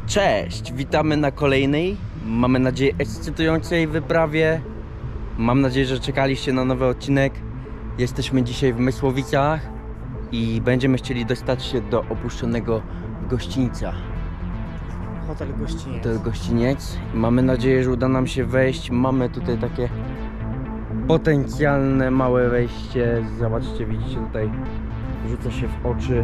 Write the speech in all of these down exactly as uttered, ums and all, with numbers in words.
Cześć, witamy na kolejnej, mamy nadzieję, ekscytującej wyprawie. Mam nadzieję, że czekaliście na nowy odcinek. Jesteśmy dzisiaj w Mysłowicach i będziemy chcieli dostać się do opuszczonego gościńca. Hotel Gościniec. Hotel Gościniec. Mamy nadzieję, że uda nam się wejść. Mamy tutaj takie potencjalne małe wejście. Zobaczcie, widzicie tutaj, rzuca się w oczy.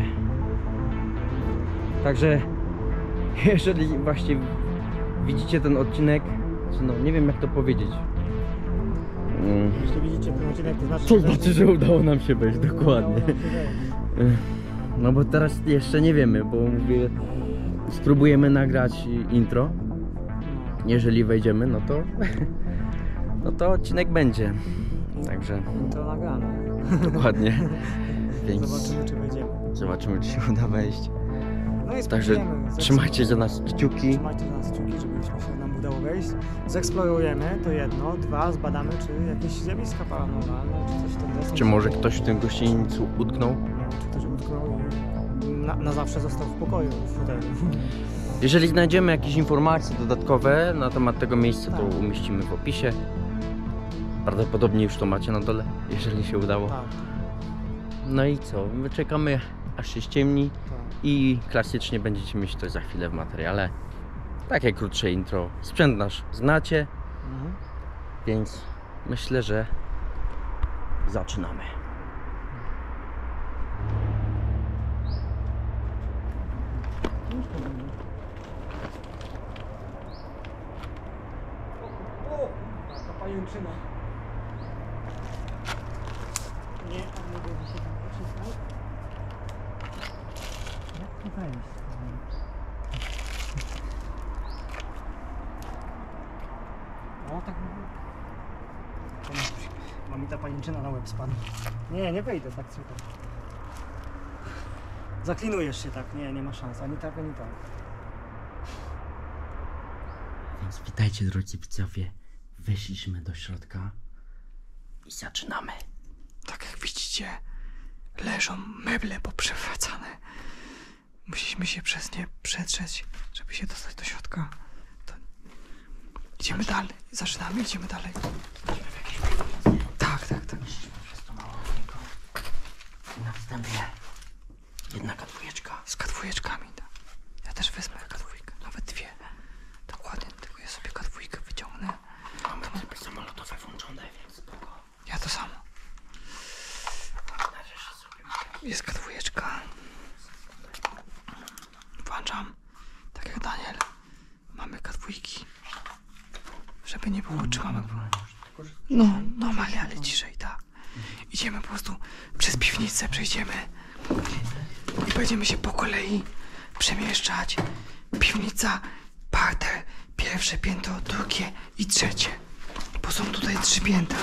Także jeżeli właśnie widzicie ten odcinek, no nie wiem jak to powiedzieć. Mm. Jeśli widzicie ten odcinek, to znaczy, To znaczy, że udało nam się wejść, dokładnie. No bo teraz jeszcze nie wiemy, bo mówię, spróbujemy nagrać intro. Jeżeli wejdziemy, no to no to odcinek będzie. Także intro nagrane. dokładnie. Więc Zobaczymy, czy wejdziemy. Zobaczymy, czy się uda wejść. No i Także trzymajcie za nas kciuki. Trzymajcie za nas kciuki, żebyśmy się nam udało wejść. Zeksplorujemy to jedno, dwa, zbadamy, czy jakieś zjawiska paranormalne, czy coś w tym deseń. Czy może ktoś w tym gościńcu utknął? Czy ktoś utknął i na, na zawsze został w pokoju, w hotelu. Jeżeli znajdziemy jakieś informacje dodatkowe na temat tego miejsca, to Tak. umieścimy w opisie. Prawdopodobnie już to macie na dole, jeżeli się udało. Tak, No i co? My czekamy, aż się ściemni tak. i klasycznie będziecie mieć to za chwilę w materiale. Takie krótsze intro. Sprzęt nasz znacie, Mhm. więc myślę, że zaczynamy. O, ta pajęczyna. Nie, tam nie będzie się tam pocisnął. Jak to wejść? O, tak mówię. Bo mi ta pajęczyna na łeb spadła. Nie, nie wejdę tak tylko. Zaklinujesz się tak, nie, nie ma szans, ani tak, ani tak. Więc witajcie, drodzy widzowie. Weszliśmy do środka i zaczynamy. Tak jak widzicie, leżą meble poprzewracane. Musieliśmy się przez nie przedrzeć, żeby się dostać do środka. To idziemy dalej, zaczynamy, idziemy dalej. Tak, tak, tak. Przez to mało okienko. I na wstępie jedna kadwójeczka. Z kadwójeczkami, tak. Ja też wezmę kadwójkę, nawet dwie. Dokładnie, tylko ja sobie kadwójkę wyciągnę. Mamy tryby samolotowe włączone, więc spoko. Ja to samo. Jest kadwójeczka. Włączam. Tak jak Daniel. Mamy kadwójki. Żeby nie było, czy mamy... No, normalnie, ale ciszej, tak. Idziemy po prostu przez piwnicę, przejdziemy. I będziemy się po kolei przemieszczać. Piwnica, parter, pierwsze piętro, drugie i trzecie. Bo są tutaj trzy piętra.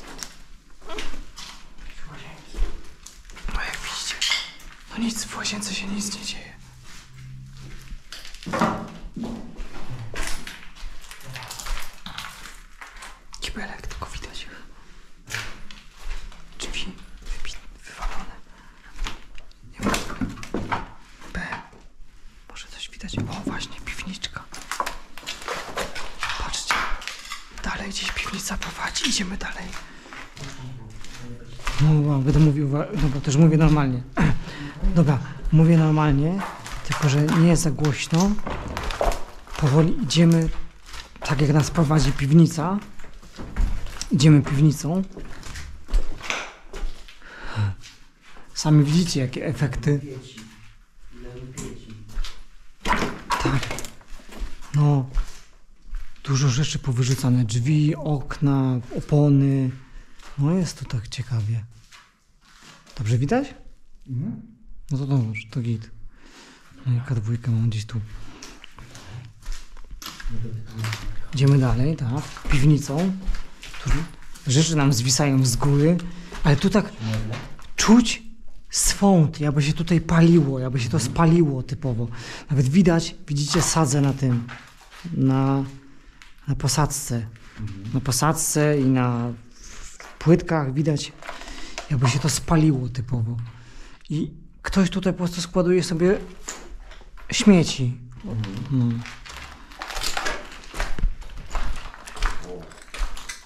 No jak widzicie, no nic, w łazience się nic nie dzieje. Kibelek, tylko widać ich. Drzwi wybi- wywalone. Nie ma. B. Może coś widać. O, właśnie, piwniczka. Patrzcie. Dalej gdzieś piwnica prowadzi. Idziemy dalej. No, wow, będę mówił, no bo też mówię normalnie. Dobra, mówię normalnie, tylko że nie jest za głośno. Powoli idziemy, tak jak nas prowadzi piwnica. Idziemy piwnicą. Sami widzicie, jakie efekty. Tak. No, dużo rzeczy powyrzucane. Drzwi, okna, opony. No jest to tak ciekawie. Dobrze widać? No to dobrze, to git. No i K dwa mam gdzieś tu. Idziemy dalej, tak, piwnicą. Tu rzeczy nam zwisają z góry, ale tu tak czuć swąd, jakby się tutaj paliło, jakby się to spaliło typowo. Nawet widać, widzicie sadzę na tym, na, na posadzce. Na posadzce i na płytkach widać, jakby się to spaliło typowo. I ktoś tutaj po prostu składuje sobie śmieci. No.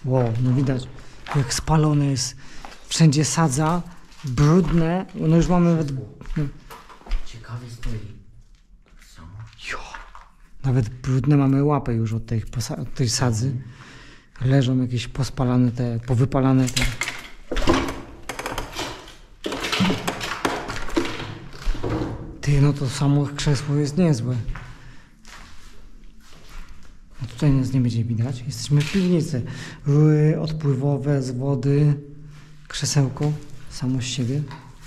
Wow, no widać, jak spalone jest. Wszędzie sadza, brudne. No już mamy nawet... Ciekawie stoi. Jo, nawet brudne mamy łapy już od tej, posa- od tej sadzy. Leżą jakieś pospalane te, powypalane te. Ty, no to samo krzesło jest niezłe. No tutaj nas nie będzie widać. Jesteśmy w piwnicy. Rury odpływowe z wody. Krzesełko samo z siebie.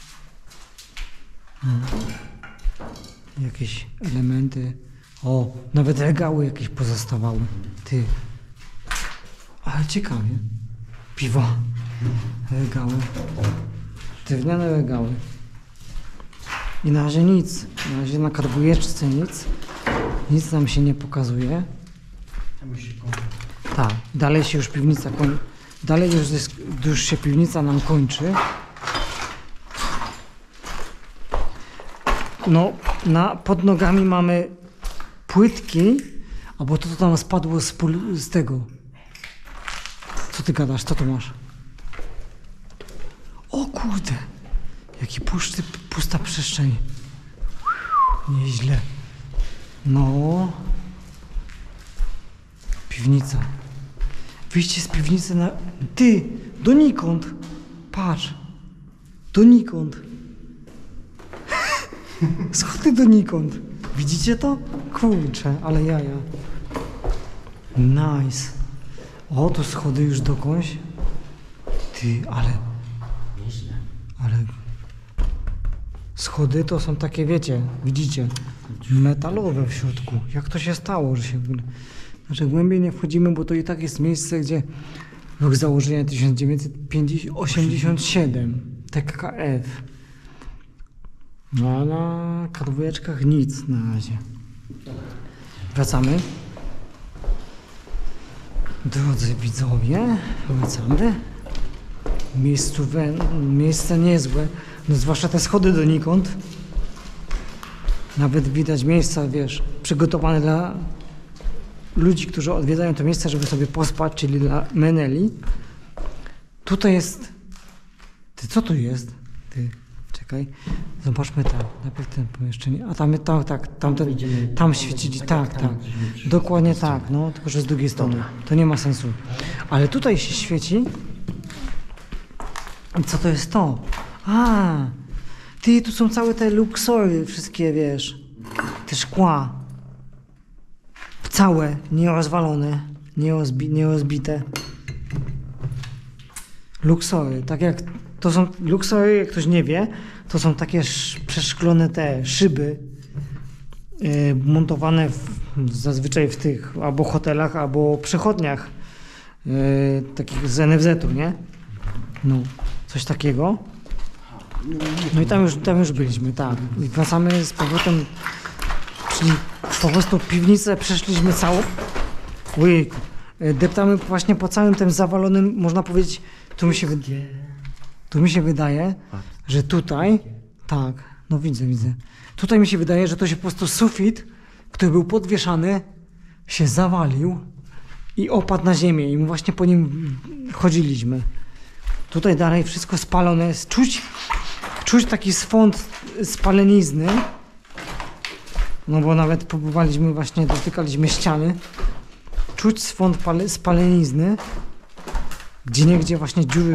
Hmm. Jakieś elementy. O, nawet regały jakieś pozostawały. Ty. Ale ciekawie. Piwo. Regały. Drewniane regały. I na razie nic. Na razie na karbujeczce nic. Nic nam się nie pokazuje. Tak, dalej się już piwnica kończy. Dalej już, jest, już się piwnica nam kończy. No, na, pod nogami mamy płytki, albo to, to tam spadło z, pól, z tego. Co ty gadasz? Co to masz? O kurde! Jaki pusty, pusta przestrzeń. Nieźle. No. Piwnica. Wyjście z piwnicy na... Ty! Donikąd! Patrz! Donikąd! Schody donikąd! Widzicie to? Kurczę, ale jaja. Nice. O, to schody już dokądś. Ty, ale... Nieźle. Ale... Schody to są takie, wiecie, widzicie, metalowe w środku. Jak to się stało, że się... Znaczy głębiej nie wchodzimy, bo to i tak jest miejsce, gdzie rok założenia tysiąc dziewięćset osiemdziesiąty siódmy, T K F. No a na kadłubeczkach nic na razie. Wracamy. Drodzy widzowie, wracamy. Miejscówę, miejsce niezłe, no zwłaszcza te schody donikąd. Nawet widać miejsca, wiesz, przygotowane dla ludzi, którzy odwiedzają to miejsce, żeby sobie pospać, czyli dla meneli. Tutaj jest... Ty, co tu jest? Ty, czekaj. Zobaczmy tam, najpierw ten pomieszczenie. A tam, tam tak, tam, ten, tam świecili, tak, tak. Dokładnie tak, no, tylko że z drugiej strony. To nie ma sensu. Ale tutaj się świeci. I co to jest to? A, ty, tu są całe te luksory, wszystkie, wiesz, te szkła. Całe, nierozwalone, nierozbi nierozbite. Luksory, tak jak to są luksory, jak ktoś nie wie, to są takie przeszklone te szyby yy, montowane w, zazwyczaj w tych albo hotelach, albo przechodniach yy, takich z N F Z-u, nie? No, coś takiego. No i tam już, tam już byliśmy, tak. I wracamy z powrotem, czyli po prostu piwnicę przeszliśmy całą. Ojejku. Deptamy właśnie po całym tym zawalonym, można powiedzieć, tu mi się, wy... tu mi się wydaje, że tutaj, tak, no widzę, widzę. Tutaj mi się wydaje, że to się po prostu sufit, który był podwieszany, się zawalił i opadł na ziemię i my właśnie po nim chodziliśmy. Tutaj dalej wszystko spalone jest. Czuć, czuć taki swąd spalenizny. No bo nawet próbowaliśmy właśnie, dotykaliśmy ściany. Czuć swąd pale, spalenizny. Gdzieniegdzie właśnie dziury.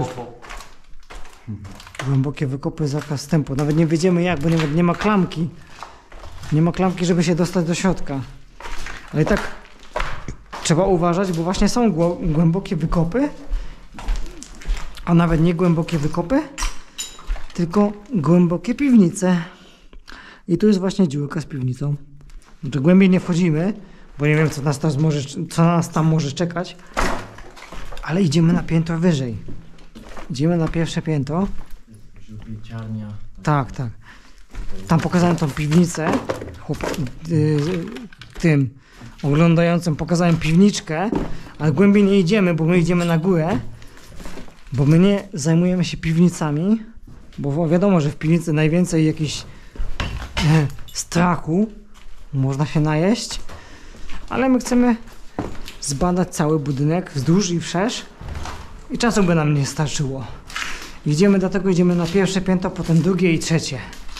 Głębokie wykopy, zakaz wstępu. Nawet nie wiedziemy jak, bo nie, nie ma klamki. Nie ma klamki, żeby się dostać do środka. Ale i tak trzeba uważać, bo właśnie są głębokie wykopy. A nawet nie głębokie wykopy, tylko głębokie piwnice. I tu jest właśnie dziurka z piwnicą. Znaczy, głębiej nie wchodzimy, bo nie wiem, co nas, tam może, co nas tam może czekać. Ale idziemy na piętro wyżej. Idziemy na pierwsze piętro. Żółpieciarnia. Tak, tak. Tam pokazałem tą piwnicę. Chłop, yy, tym oglądającym pokazałem piwniczkę, ale głębiej nie idziemy, bo my idziemy na górę. Bo my nie zajmujemy się piwnicami, bo wiadomo, że w piwnicy najwięcej jakichś e, strachu, można się najeść, ale my chcemy zbadać cały budynek wzdłuż i wszerz, i czasu by nam nie starczyło. Idziemy, dlatego idziemy na pierwsze piętro, potem drugie i trzecie.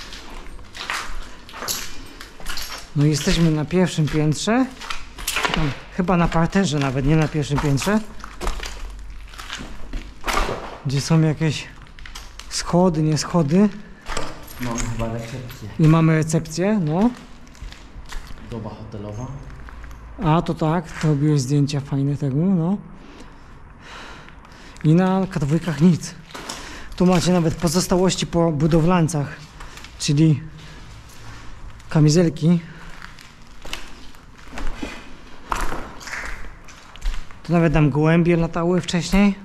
No jesteśmy na pierwszym piętrze, tam, chyba na parterze nawet, nie na pierwszym piętrze, gdzie są jakieś schody, nie schody. No chyba recepcję. I mamy recepcję, no. Doba hotelowa. A to tak, to robiłeś zdjęcia fajne tego, no. I na K dwa nic. Tu macie nawet pozostałości po budowlańcach, czyli kamizelki. Tu nawet tam gołębie latały wcześniej.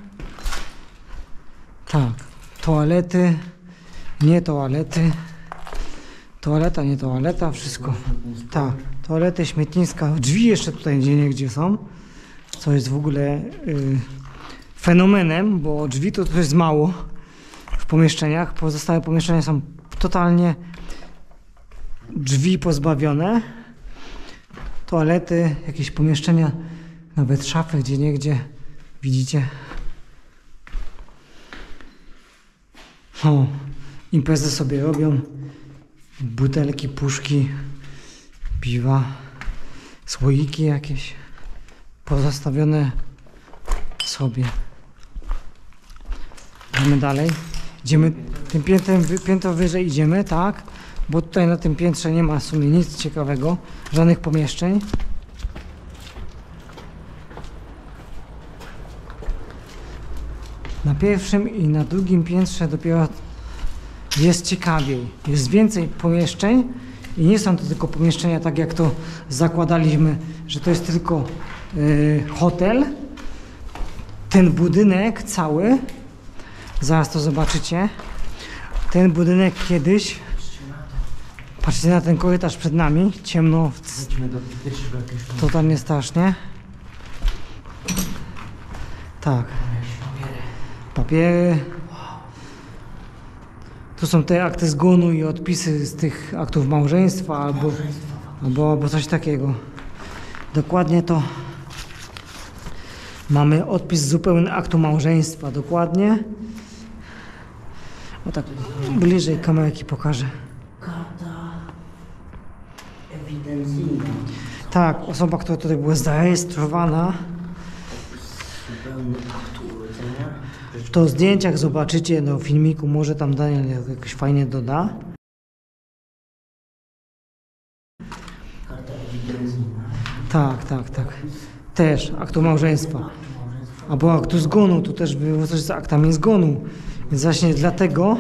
Tak, toalety, nie toalety. Toaleta, nie toaleta, wszystko. Tak, toalety, śmietniska, drzwi jeszcze tutaj gdzie niegdzie są. Co jest w ogóle y, fenomenem, bo drzwi to, to jest mało w pomieszczeniach. Pozostałe pomieszczenia są totalnie drzwi pozbawione. Toalety, jakieś pomieszczenia, nawet szafy gdzie niegdzie. Widzicie? O, imprezy sobie robią. Butelki, puszki, piwa, słoiki jakieś pozostawione sobie. Idziemy dalej. Idziemy tym piętrem, piętro wyżej idziemy, tak? Bo tutaj na tym piętrze nie ma w sumie nic ciekawego, żadnych pomieszczeń. Na pierwszym i na drugim piętrze dopiero jest ciekawiej, jest więcej pomieszczeń i nie są to tylko pomieszczenia tak jak to zakładaliśmy, że to jest tylko yy, hotel. Ten budynek cały, zaraz to zobaczycie, ten budynek kiedyś, patrzcie na ten korytarz przed nami, ciemno, totalnie strasznie. Tak, papiery. Tu są te akty zgonu i odpisy z tych aktów małżeństwa albo, albo, albo coś takiego. Dokładnie to mamy odpis zupełny aktu małżeństwa, dokładnie. O tak bliżej kamerki pokażę. Karta ewidencyjna. Tak, osoba, która tutaj była zarejestrowana. Zupełny akt urodzenia. To w zdjęciach zobaczycie, no w filmiku może tam Daniel jakoś fajnie doda. Karta ewidencyjna. Tak, tak, tak. Też aktu małżeństwa. Albo aktu zgonu, tu też było coś z aktami zgonu. Więc właśnie dlatego,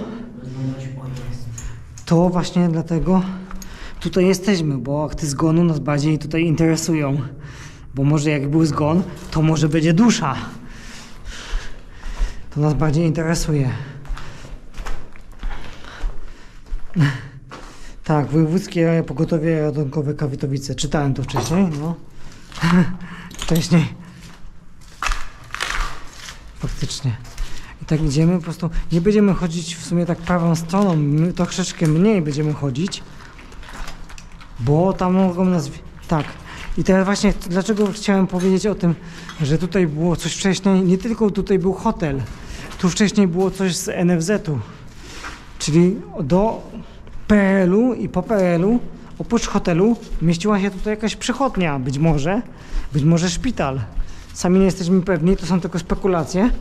to właśnie dlatego tutaj jesteśmy, bo akty zgonu nas bardziej tutaj interesują. Bo może jak był zgon, to może będzie dusza. To nas bardziej interesuje. Tak, Wojewódzkie Pogotowie Ratunkowe Katowice. Czytałem to wcześniej, no. Wcześniej. Faktycznie. I tak idziemy, po prostu nie będziemy chodzić w sumie tak prawą stroną, my troszeczkę mniej będziemy chodzić, bo tam mogą nas... Tak. I teraz właśnie, dlaczego chciałem powiedzieć o tym, że tutaj było coś wcześniej, nie tylko tutaj był hotel, tu wcześniej było coś z N F Z-u, czyli do P R L-u i po P R L-u, oprócz hotelu, mieściła się tutaj jakaś przychodnia, być może, być może szpital. Sami nie jesteśmy pewni, to są tylko spekulacje.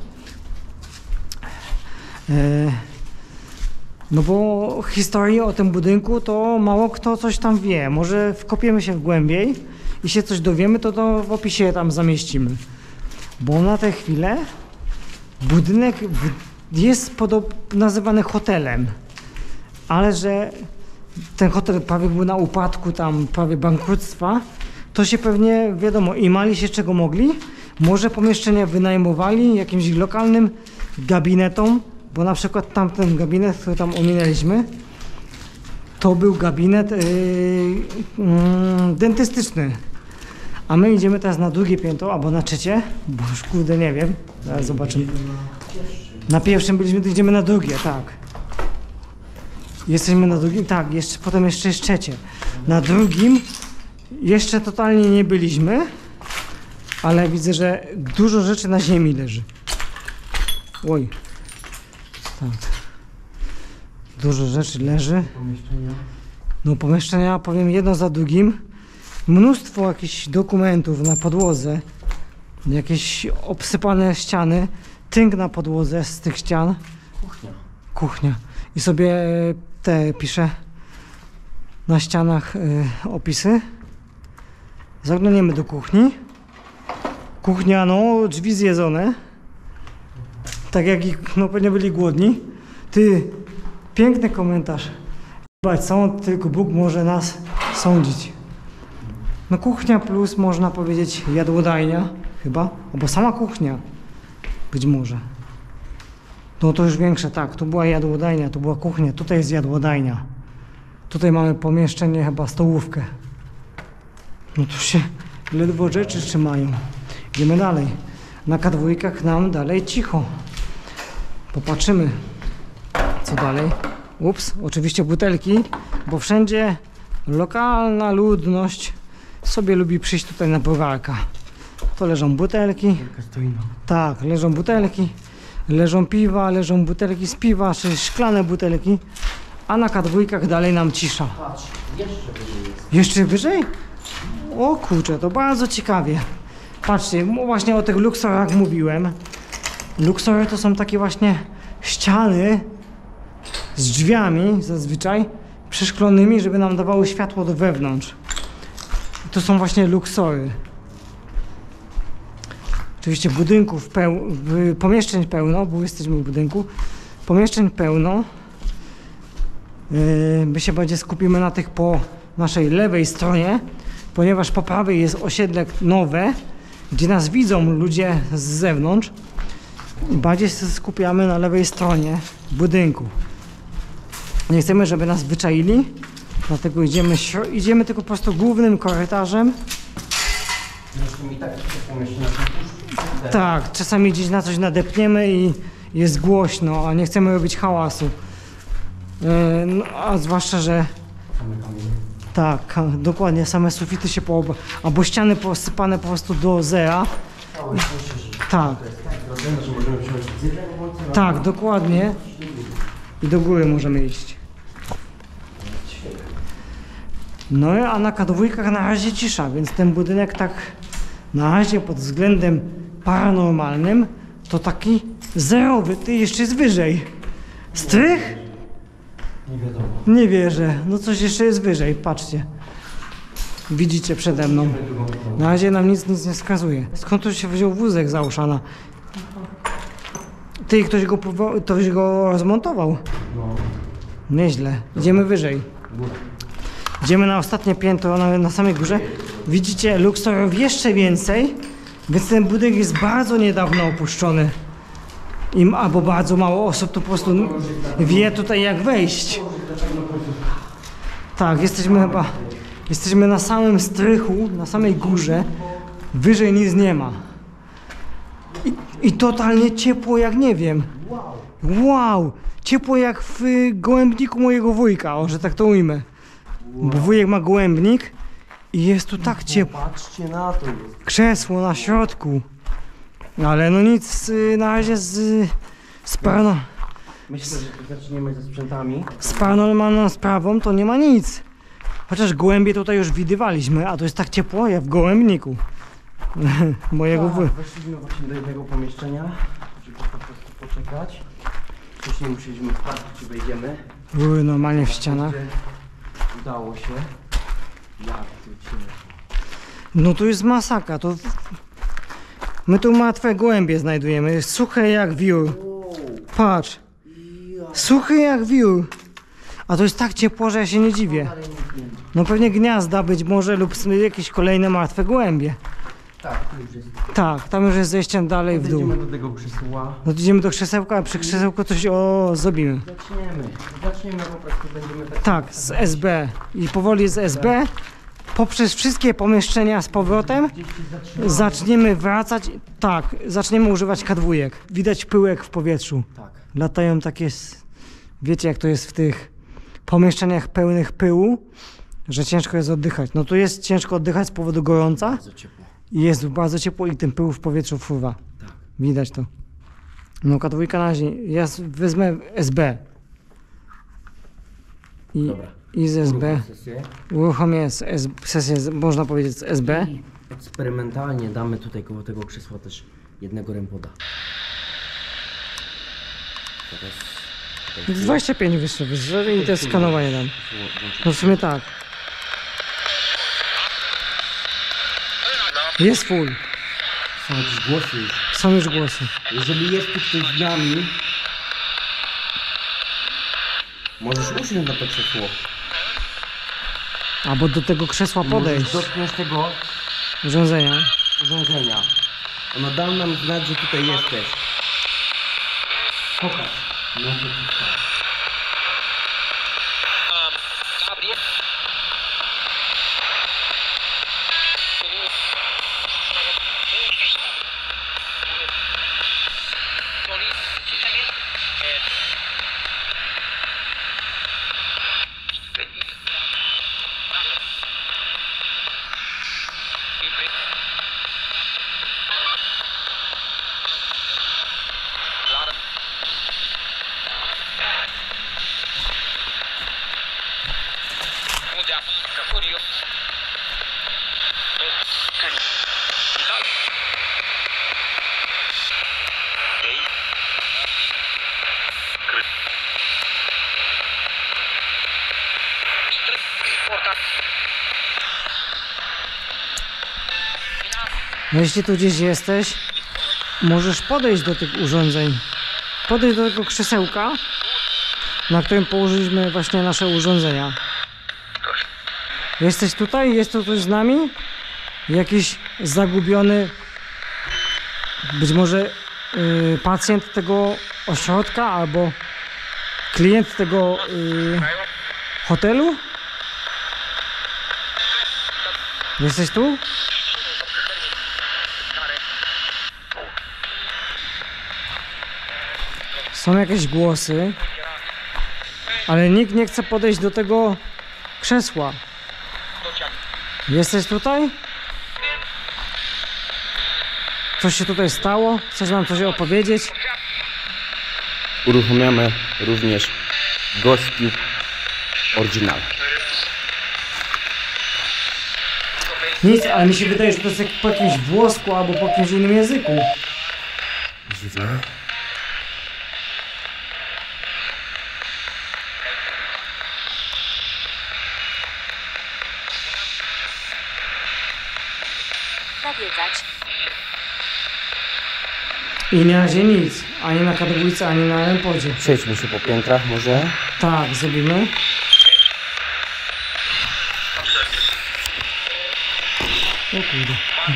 No bo historii o tym budynku to mało kto coś tam wie. Może wkopiemy się w głębiej i się coś dowiemy, to, to w opisie tam zamieścimy. Bo na tę chwilę budynek jest nazywany hotelem, ale że ten hotel prawie był na upadku, tam prawie bankructwa, to się pewnie, wiadomo, imali się czego mogli. Może pomieszczenia wynajmowali jakimś lokalnym gabinetom, bo na przykład tamten gabinet, który tam ominęliśmy, to był gabinet yy, yy, dentystyczny. A my idziemy teraz na drugie piętro, albo na trzecie, bo już kurde nie wiem, zaraz zobaczymy. Na pierwszym byliśmy, to idziemy na drugie, tak. Jesteśmy na drugim, tak, jeszcze, potem jeszcze jest trzecie. Na drugim jeszcze totalnie nie byliśmy, ale widzę, że dużo rzeczy na ziemi leży. Oj. Tak. Dużo rzeczy leży. Pomieszczenia. No pomieszczenia, powiem, jedno za drugim. Mnóstwo jakichś dokumentów na podłodze. Jakieś obsypane ściany. Tynk na podłodze z tych ścian. Kuchnia. Kuchnia. I sobie te piszę na ścianach y, opisy. Zaglądniemy do kuchni. Kuchnia, no, drzwi zjedzone. Tak jak ich, no, pewnie byli głodni. Ty, piękny komentarz. Bać są, tylko Bóg może nas sądzić. No kuchnia plus, można powiedzieć, jadłodajnia chyba, albo sama kuchnia. Być może. No to już większe, tak, tu była jadłodajnia, tu była kuchnia, tutaj jest jadłodajnia. Tutaj mamy pomieszczenie, chyba stołówkę. No tu się ledwo rzeczy trzymają. Idziemy dalej. Na K dwa nam dalej cicho. Popatrzymy, co dalej. Ups, oczywiście butelki, bo wszędzie lokalna ludność sobie lubi przyjść tutaj na browarka. To leżą butelki. Tak, leżą butelki. Leżą piwa, leżą butelki z piwa, czy szklane butelki. A na K dwa dalej nam cisza. Patrz, jeszcze wyżej jest. Jeszcze wyżej? O kurczę, to bardzo ciekawie. Patrzcie, właśnie o tych luksorach mówiłem. Luksory to są takie właśnie ściany z drzwiami zazwyczaj przeszklonymi, żeby nam dawały światło do wewnątrz. I to są właśnie luksory. Oczywiście budynków pełno, pomieszczeń pełno, bo jesteśmy w budynku. Pomieszczeń pełno. Yy, my się bardziej skupimy na tych po naszej lewej stronie, ponieważ po prawej jest osiedle nowe, gdzie nas widzą ludzie z zewnątrz. I bardziej się skupiamy na lewej stronie budynku. Nie chcemy, żeby nas wyczaili, dlatego idziemy, idziemy tylko po prostu głównym korytarzem. Zresztą i tak te pomieszczenia są puste. Tak, czasami gdzieś na coś nadepniemy i jest głośno, a nie chcemy robić hałasu. Yy, no, a zwłaszcza, że tak, dokładnie, same sufity się pooba, albo ściany posypane po prostu do zera. Tak. Tak, dokładnie. I do góry możemy iść. No a na K dwa na razie cisza, więc ten budynek tak na razie pod względem paranormalnym to taki zerowy, ty jeszcze jest wyżej. Strych? Nie wiadomo. Nie wierzę, no coś jeszcze jest wyżej, patrzcie. Widzicie przede mną. Na razie nam nic, nic nie wskazuje. Skąd tu się wziął wózek za uszana? Ty, ktoś go, ktoś go rozmontował. No. Nieźle. Idziemy wyżej. Idziemy na ostatnie piętro, na, na samej górze. Widzicie luksorów jeszcze więcej, więc ten budynek jest bardzo niedawno opuszczony. Im albo bardzo mało osób to po prostu wie tutaj jak wejść. Tak, jesteśmy chyba, jesteśmy na samym strychu, na samej górze. Wyżej nic nie ma. I, i totalnie ciepło jak nie wiem. Wow! Ciepło jak w y, gołębniku mojego wujka, o, że tak to ujmę. Bo wujek ma gołębnik i jest tu tak ciepło. Patrzcie na to. Krzesło na środku. Ale no nic, y, na razie z, z, parano, Myślę, że tu zaczniemy ze sprzętami. z paranormalną sprawą to nie ma nic. Chociaż gołębie tutaj już widywaliśmy, a to jest tak ciepło jak w gołębniku mojego wujka. Weszliśmy właśnie do jednego pomieszczenia, żeby po prostu poczekać. Wcześniej musieliśmy sprawdzić, czy wejdziemy. Były normalnie w ścianach. Udało się. Jak tu cię... No to jest masakra. To... My tu martwe gołębie znajdujemy. Suche jak wiór. Patrz. Suchy jak wiór. A to jest tak ciepło, że ja się nie dziwię. No pewnie gniazda być może lub jakieś kolejne martwe gołębie. Tak, tu już jest. Tak, tam już jest zejściem dalej w dół. Idziemy do tego krzesła. No to idziemy do krzesełka, a przy krzesełku coś o zrobimy. Zaczniemy. Zaczniemy po prostu, będziemy tak... Tak, z S B. I powoli z S B poprzez wszystkie pomieszczenia z powrotem Gdzieś się zatrzymamy. zaczniemy wracać. Tak, zaczniemy używać K dwa. Widać pyłek w powietrzu. Tak. Latają takie, s- wiecie jak to jest w tych pomieszczeniach pełnych pyłu, że ciężko jest oddychać. No tu jest ciężko oddychać z powodu gorąca Bardzo ciepło. i jest bardzo ciepło i ten pył w powietrzu fruwa. Tak. Widać to. No K dwa na razie, ja s- wezmę S B. I, Dobra. i z S B Sesję. uruchomię s- S- sesję, z- można powiedzieć z S B. Eksperymentalnie damy tutaj koło tego krzesła też jednego rempoda. Teraz... tutaj dwadzieścia pięć wyższe, wyższe i te skanowanie dam. włączyć. No w sumie tak. Jest full. Są jakieś głosy już. Są już głosy. Jeżeli jest tu ktoś z nami, możesz usiąść na to krzesło. Albo do tego krzesła podejść. Możesz dotknąć tego Urządzenia. urządzenia. Ono da nam znać, że tutaj jesteś. Pokaż. No to tutaj. No jeśli tu gdzieś jesteś, możesz podejść do tych urządzeń. Podejść do tego krzesełka, na którym położyliśmy właśnie nasze urządzenia. Jesteś tutaj? Jest tu ktoś z nami? Jakiś zagubiony, być może y, pacjent tego ośrodka albo klient tego y, hotelu? Jesteś tu? Są jakieś głosy, ale nikt nie chce podejść do tego krzesła. Jesteś tutaj? Coś się tutaj stało? Chcesz nam coś opowiedzieć? Uruchamiamy również Ghost Original. Nic, ale mi się wydaje, że to jest jak po jakimś włosku albo po jakimś innym języku. Dziwne. Nawiedzać. I na razie nic. Ani na K dwa, ani na rempodzie. Przejdźmy się po piętrach może. Tak, zrobimy. O kurde.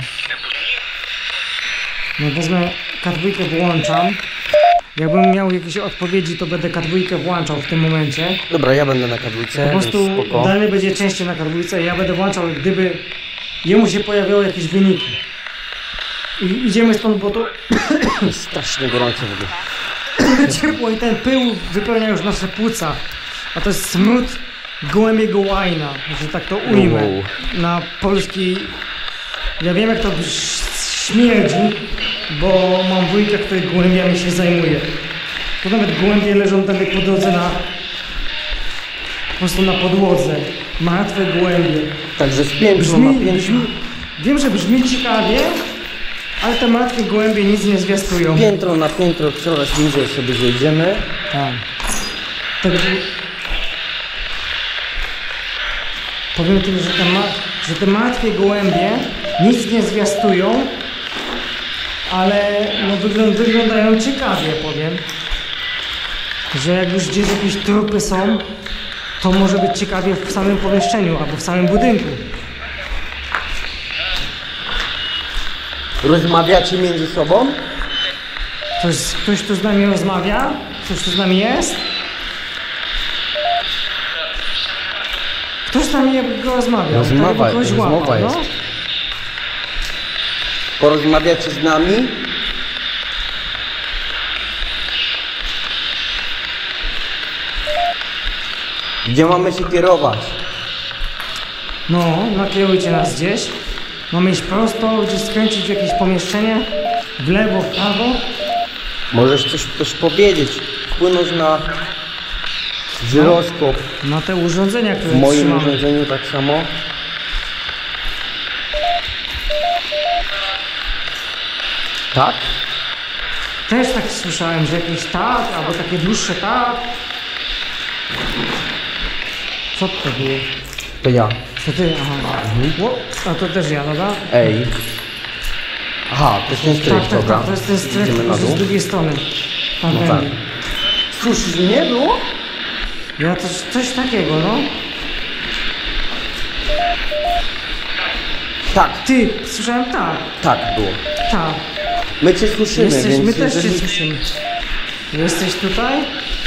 No wezmę K dwa, włączam. Jakbym miał jakieś odpowiedzi, to będę K dwa włączał w tym momencie. Dobra, ja będę na K dwa, Po prostu więc spoko. Daniel będzie częściej na K dwa i ja będę włączał, gdyby jemu się pojawiały jakieś wyniki. I idziemy stąd, bo to Jest strasznie gorąco w ogóle. ciepło i ten pył wypełnia już nasze płuca. A to jest smród gołębiego łajna, że tak to ujmę. Wow. Na polski... Ja wiem jak to śmierdzi, bo mam wujka, który gołębiami się zajmuje. To nawet gołębie leżą tam jak po drodze na... Po prostu na podłodze. Martwe gołębie. Także z piętro na Brzmi, piętro. brzmi, wiem, że brzmi ciekawie, ale te martwe gołębie nic nie zwiastują. Piętro na piętro coraz niżej sobie zejdziemy. Tak. Także powiem tyle, że te, ma, że te martwe gołębie nic nie zwiastują, ale no wygląd, wyglądają ciekawie, powiem. Że jak już gdzieś jakieś trupy są, to może być ciekawie w samym pomieszczeniu albo w samym budynku. Rozmawiacie między sobą? Ktoś, ktoś tu z nami rozmawia? Ktoś tu z nami jest? Ktoś z nami jakby go rozmawiał. Rozmowa- tak jakby kogoś rozmowa łapał, jest. no? Porozmawiacie z nami? Gdzie mamy się kierować? No, nakierujcie nas gdzieś. Mamy iść prosto, gdzieś skręcić w jakieś pomieszczenie, w lewo, w prawo. Możesz coś też powiedzieć, wpłynąć na żyroskop. Na te urządzenia, które W moim trzymamy. urządzeniu tak samo. Tak? Też tak słyszałem, że jakieś tak, albo takie dłuższe tak. Co to było? To ja. To ty, aha. O, a to też ja, dobra? Ej. Aha, to jest ten strych, Tak, tak, dobra. tak, to jest ten strych, Idziemy na tylko że z dół. drugiej strony. Tam No będzie. tak. Słyszysz mnie było? Ja też coś takiego, no. Tak, Ty, słyszałem tak, tak było. tak. My cię słyszymy, Jesteś, więc my też jeżeli... cię słyszymy. Jesteś tutaj?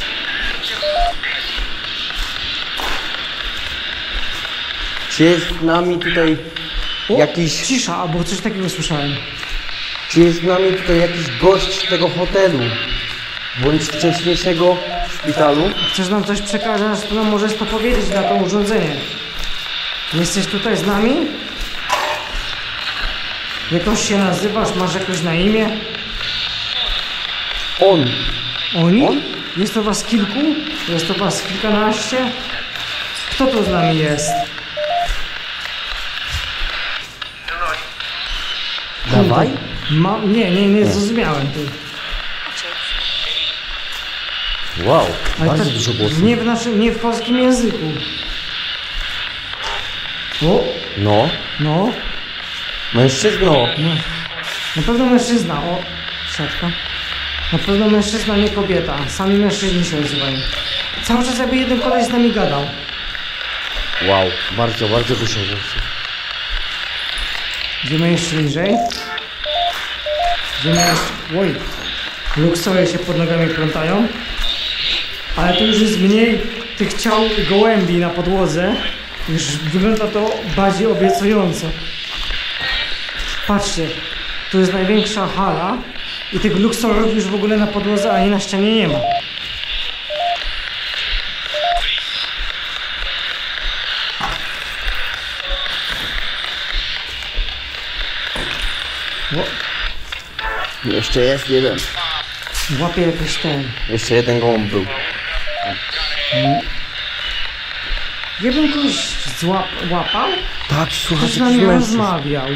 Czy jest z nami tutaj O, jakiś... Cisza, albo coś takiego słyszałem. Czy jest z nami tutaj jakiś gość tego hotelu? Bądź wcześniejszego szpitalu? Chcesz nam coś przekazać, to nam możesz to powiedzieć na to urządzenie. Jesteś tutaj z nami? Jakoś się nazywasz, masz jakoś na imię? On. Oni? On? Jest to was kilku? Jest to was kilkanaście? Kto tu z nami jest? Dawaj. Ma... Nie, nie, nie zrozumiałem ty. Wow, Ale bardzo tak dużo głosów. nie w naszym, nie w polskim języku. O, No, no, mężczyzno. no. Na pewno mężczyzna, o, siatka. Na pewno mężczyzna, nie kobieta. Sami mężczyźni się nazywają. Cały czas jakby jeden koleś z nami gadał. Wow, bardzo, bardzo dużo głosów. Idziemy jeszcze niżej. Idziemy jeszcze... Oj, luksoje się pod nogami plątają. Ale tu już jest mniej tych ciał gołębi na podłodze. Już wygląda to bardziej obiecująco. Patrzcie, tu jest największa hala i tych luksorów już w ogóle na podłodze ani na ścianie nie ma. O, Jeszcze jest jeden. łapie jakiś ten. Jeszcze jeden gołąb był. Ja bym kogoś złap, łapał? Tak, słuchaj, Ktoś z nami rozmawiał.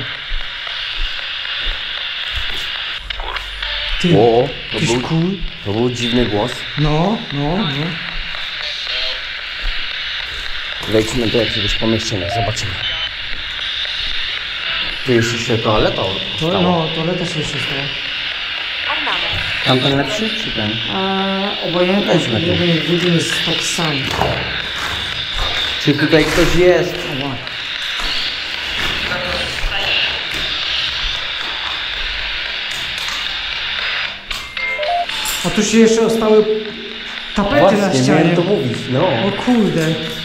Ty, O, to jakiś był, kul. to był dziwny głos. No, no, no. Wejdźmy do jakiegoś pomieszczenia, zobaczymy. Tu jeszcze się toaleta To, stała. no, toaleta się jeszcze stała. Ornament. Tamten lepszy czy ten? Eee, obojętnie, Weźmy to. jeden i drugi jest taki sam. Czy tutaj ktoś jest? Ała. A tu się jeszcze ostały tapety na Właśnie, ścianie. miałem to mówić, no. O kurde.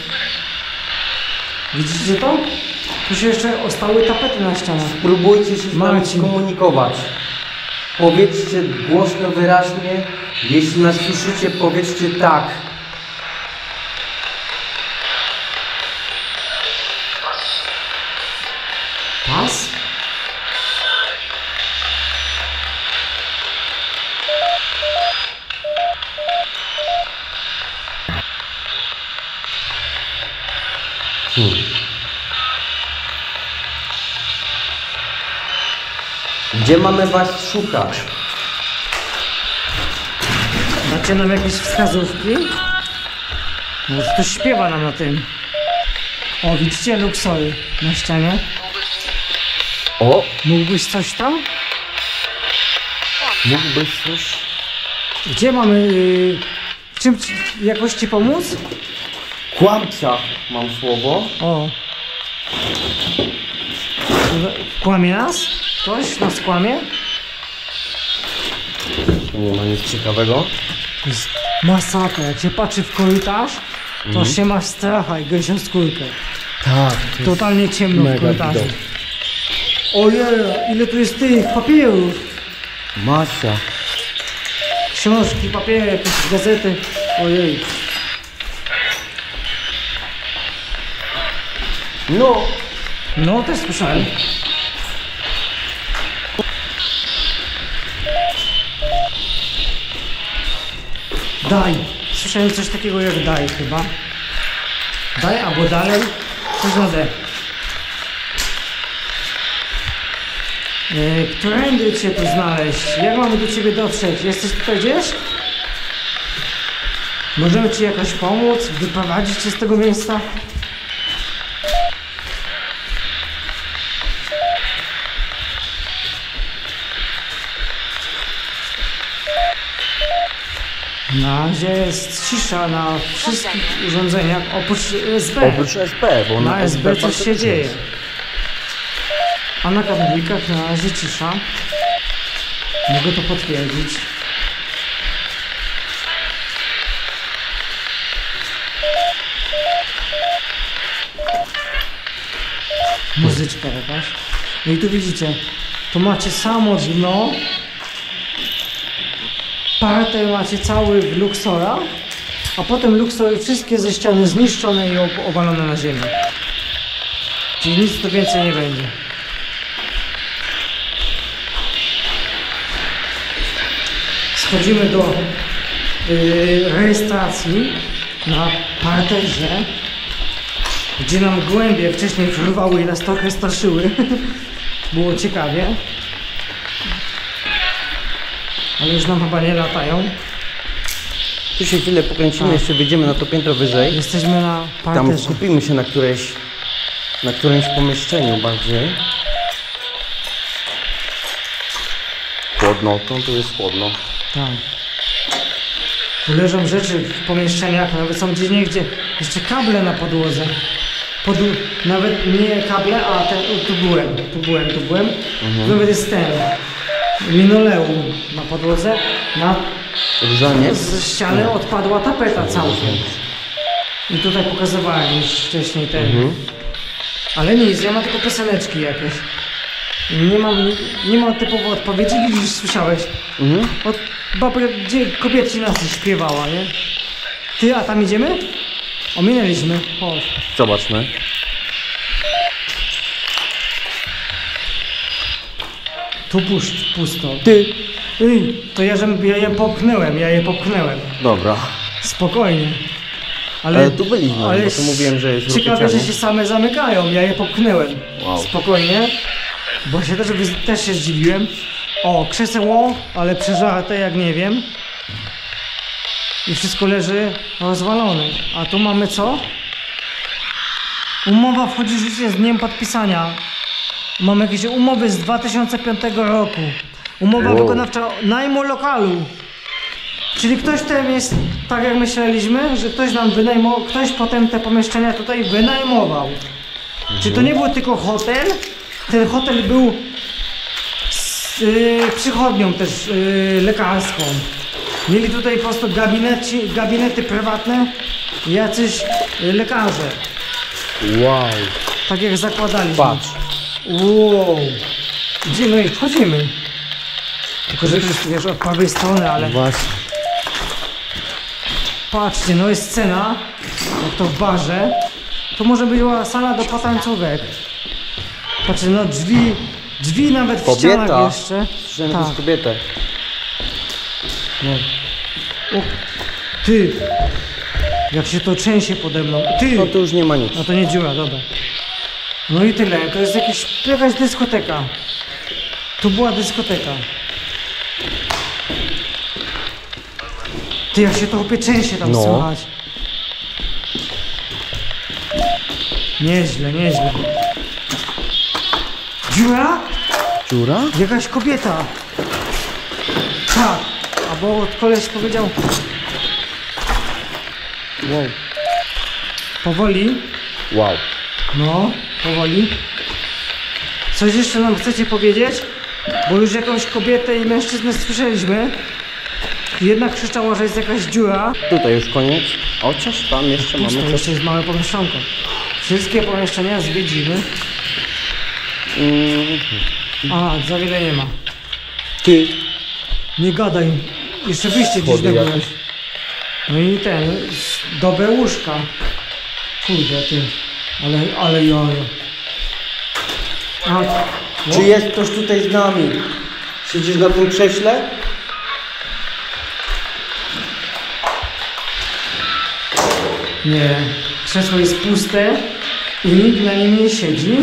Widzicie to? Tu się jeszcze ostały tapety na ścianach. Próbujcie się z nami Marcin. skomunikować. Powiedzcie głośno, wyraźnie. Jeśli nas słyszycie, powiedzcie tak. Pas? Hmm. Gdzie mamy was szukać? Dacie nam jakieś wskazówki? Może ktoś śpiewa nam na tym. O, widzicie luksory na ścianie? O, Mógłbyś coś tam? mógłbyś coś? Gdzie mamy... Yy, w czym ci, jakoś ci pomóc? Kłamca, mam słowo. O. Kłamie nas? Ktoś nas kłamie? Nie ma nic ciekawego. To jest masakra. Jak się patrzy w korytarz, to się masz stracha i gęsią skórkę. Tak. Totalnie ciemno w mega korytarzu. widok. Ojej, ile tu jest tych papierów. Masa. Książki, papiery, jakieś gazety. Ojej. No, No, też słyszałem. wszędzie coś takiego jak daj chyba. Daj albo dalej. Coś na D. Yy, którędy cię tu znaleźć? Jak mamy do ciebie dotrzeć? Jesteś tutaj gdzieś? Możemy ci jakoś pomóc? Wyprowadzić cię z tego miejsca? Na razie jest cisza na wszystkich urządzeniach oprócz S B. Oprócz S B, bo Na S B coś się faktycznie dzieje. jest. A na kadłubikach na razie cisza. Mogę to potwierdzić. Muzyczka jakaś. No i tu widzicie, tu macie samo dno. Parter macie cały w Luxora, a potem Luxory wszystkie ze ściany zniszczone i ob- obalone na ziemię. Czyli nic tu więcej nie będzie. Schodzimy do yy, rejestracji na parterze, gdzie nam głębie wcześniej fruwały i nas trochę straszyły. Było ciekawie. Ale już nam chyba nie latają. Tu się chwilę pokręcimy, A. jeszcze wyjdziemy na to piętro wyżej. Jesteśmy na Tam parterze. skupimy się na którejś, na którymś pomieszczeniu bardziej. Chłodno, to tu jest chłodno. Tak. Tu leżą rzeczy w pomieszczeniach, nawet są gdzie niegdzie jeszcze kable na podłodze. Podu nawet nie kable, a ten, tu byłem, tu byłem, tu byłem. Mhm. Nawet jest ten linoleum na podłodze. Na Różaniec? z ściany odpadła tapeta całkiem. I tutaj pokazywałem już wcześniej ten. Mhm. Ale nic, ja mam tylko pioseneczki jakieś. Nie mam, nie mam typowo odpowiedzi, widzisz, słyszałeś? Mhm. Od babry, gdzie kobiecina coś śpiewała, nie? Ty, a tam idziemy? Ominęliśmy. Chodź. Zobaczmy. Tu puszcz, pusto. Ty. Ej, to ja, żem, ja je popchnęłem, ja je popchnęłem. Dobra. Spokojnie. Ale tu byliśmy, bo tu mówiłem, że jest ciekawe, ruchy że ciągu. się same zamykają, ja je popchnęłem. Wow. Spokojnie. Bo się też, też się zdziwiłem. O, krzeseło, ale przeżarte jak nie wiem. I wszystko leży rozwalone. A tu mamy co? Umowa wchodzi w życie z dniem podpisania. Mamy jakieś umowy z dwa tysiące piątego roku. Umowa Wow. wykonawcza najmu lokalu. Czyli ktoś tam jest, tak jak myśleliśmy, że ktoś nam wynajmował, ktoś potem te pomieszczenia tutaj wynajmował. Czy to nie był tylko hotel? Ten hotel był z yy, przychodnią też yy, lekarską. Mieli tutaj po prostu gabineci, gabinety prywatne i jacyś yy, lekarze. Wow. Tak jak zakładaliśmy. Patrz. Wow. Idziemy i wchodzimy. Tylko, że to jest, wiesz, od prawej strony, ale Właśnie. patrzcie, no jest scena, jak to w barze. To może była sala do potańcówek. Patrzcie, no drzwi, drzwi nawet w Kobieta. ścianach jeszcze. Słyszałem Tak. jakąś kobietę. No. O, ty! Jak się to trzęsie pode mną. Ty! No to już nie ma nic. No to nie dziura, dobra. No i tyle, to jest jakiś, jakaś dyskoteka. Tu była dyskoteka. Ty, jak się to chłopie trzęsie tam No. słychać. Nieźle, nieźle. Dziura? Dziura? Jakaś kobieta. Tak. Albo koleś powiedział. Wow. Powoli. Wow. No, powoli. Coś jeszcze nam chcecie powiedzieć? Bo już jakąś kobietę i mężczyznę słyszeliśmy. Jedna krzyczała, że jest jakaś dziura. Tutaj już koniec. Chociaż tam jeszcze Pusto, mamy coś. jeszcze jest małe pomieszczonko. Wszystkie pomieszczenia zwiedzimy. Mm. A, za wiele nie ma. Ty. Nie gadaj. Jeszcze wyjście gdzieś Schody nabyłeś. No i ten, dobre łóżka. Kurde ty. Ale, ale jojo. A, Czy jest ktoś tutaj z nami? Siedzisz na tym krześle? Nie. Krzesło jest puste i nikt na nim nie siedzi.